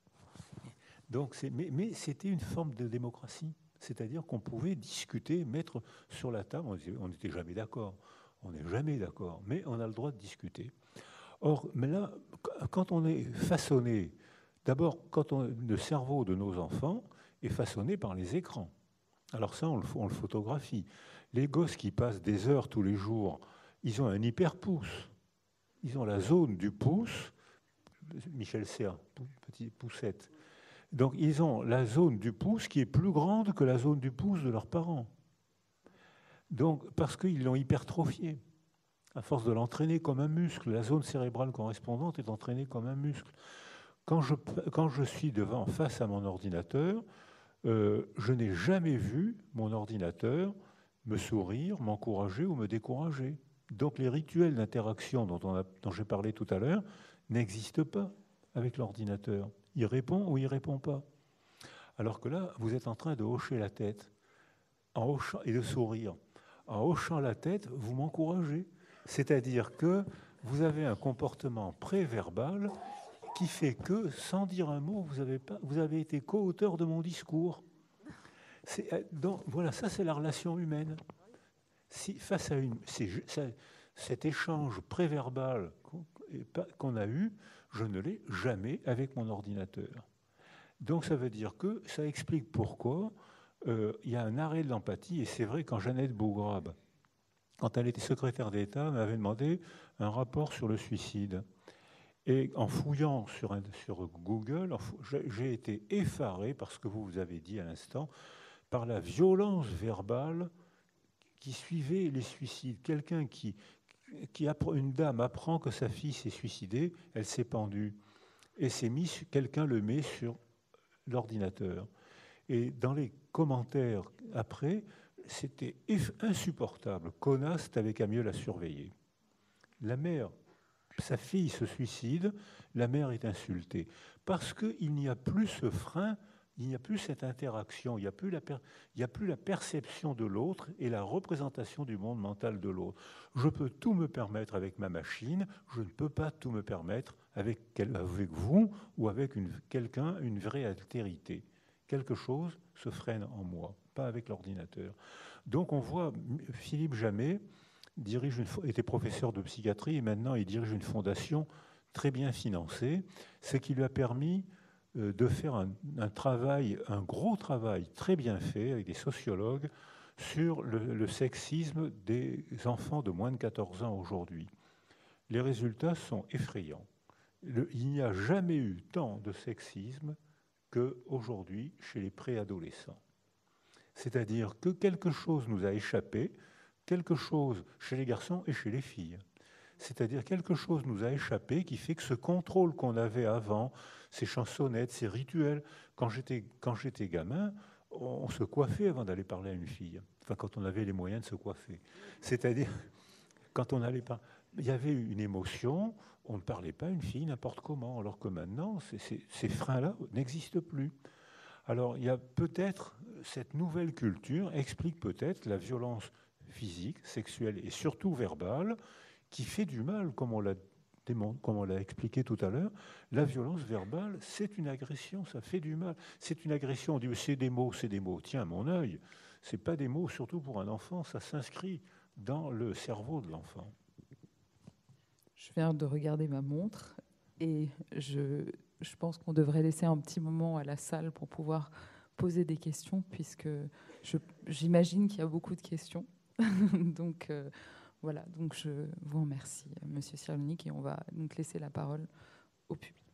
Donc, mais c'était une forme de démocratie. C'est-à-dire qu'on pouvait discuter, mettre sur la table. On n'était jamais d'accord. On n'est jamais d'accord, mais on a le droit de discuter. Or, mais là, quand on est façonné, d'abord, le cerveau de nos enfants est façonné par les écrans. Alors ça, on le photographie. Les gosses qui passent des heures tous les jours, ils ont un hyperpouce. Ils ont la zone du pouce, Michel Serres, petite poussette. Donc ils ont la zone du pouce qui est plus grande que la zone du pouce de leurs parents. Donc parce qu'ils l'ont hypertrophiée. À force de l'entraîner comme un muscle, la zone cérébrale correspondante est entraînée comme un muscle. Quand je suis face à mon ordinateur, je n'ai jamais vu mon ordinateur me sourire, m'encourager ou me décourager. Donc les rituels d'interaction dont j'ai parlé tout à l'heure n'existent pas avec l'ordinateur. Il répond ou il ne répond pas. Alors que là, vous êtes en train de hocher la tête et de sourire. En hochant la tête, vous m'encouragez. C'est-à-dire que vous avez un comportement préverbal qui fait que, sans dire un mot, vous avez été co-auteur de mon discours. Donc, voilà, ça c'est la relation humaine. Si, face à cet échange préverbal qu'on a eu, je ne l'ai jamais avec mon ordinateur. Donc ça veut dire que ça explique pourquoi il y a un arrêt de l'empathie. Et c'est vrai, quand Jeannette Bougrabe, quand elle était secrétaire d'État, m'avait demandé un rapport sur le suicide. Et en fouillant sur Google, j'ai été effaré par ce que vous avez dit à l'instant, par la violence verbale qui suivait les suicides. Une dame apprend que sa fille s'est suicidée, elle s'est pendue, et quelqu'un le met sur l'ordinateur. Et dans les commentaires après, c'était insupportable. Connasse, t'avais qu'à mieux la surveiller. La mère, sa fille se suicide, la mère est insultée. Parce qu'il n'y a plus ce frein, il n'y a plus cette interaction, il n'y a plus la perception de l'autre et la représentation du monde mental de l'autre. Je peux tout me permettre avec ma machine, je ne peux pas tout me permettre avec vous ou avec quelqu'un, une vraie altérité. Quelque chose se freine en moi, pas avec l'ordinateur. Donc on voit Philippe Jamet était professeur de psychiatrie et maintenant il dirige une fondation très bien financée, ce qui lui a permis de faire un gros travail très bien fait avec des sociologues sur le sexisme des enfants de moins de 14 ans aujourd'hui. Les résultats sont effrayants. Il n'y a jamais eu tant de sexisme qu'aujourd'hui chez les préadolescents. C'est-à-dire que quelque chose nous a échappé, quelque chose chez les garçons et chez les filles. C'est-à-dire quelque chose nous a échappé qui fait que ce contrôle qu'on avait avant, ces chansonnettes, ces rituels, quand j'étais gamin, on se coiffait avant d'aller parler à une fille. Enfin, quand on avait les moyens de se coiffer. C'est-à-dire, quand on allait pas, il y avait une émotion, on ne parlait pas à une fille n'importe comment, alors que maintenant, ces freins-là n'existent plus. Alors, il y a peut-être, cette nouvelle culture explique peut-être la violence physique, sexuelle et surtout verbale, qui fait du mal, comme on l'a expliqué tout à l'heure. La violence verbale, c'est une agression, ça fait du mal. C'est une agression, on dit c'est des mots. Tiens, mon œil, c'est pas des mots, surtout pour un enfant, ça s'inscrit dans le cerveau de l'enfant. Je viens de regarder ma montre et je pense qu'on devrait laisser un petit moment à la salle pour pouvoir poser des questions, puisque j'imagine qu'il y a beaucoup de questions. Donc voilà, donc je vous remercie, Monsieur Cyrulnik, et on va donc laisser la parole au public.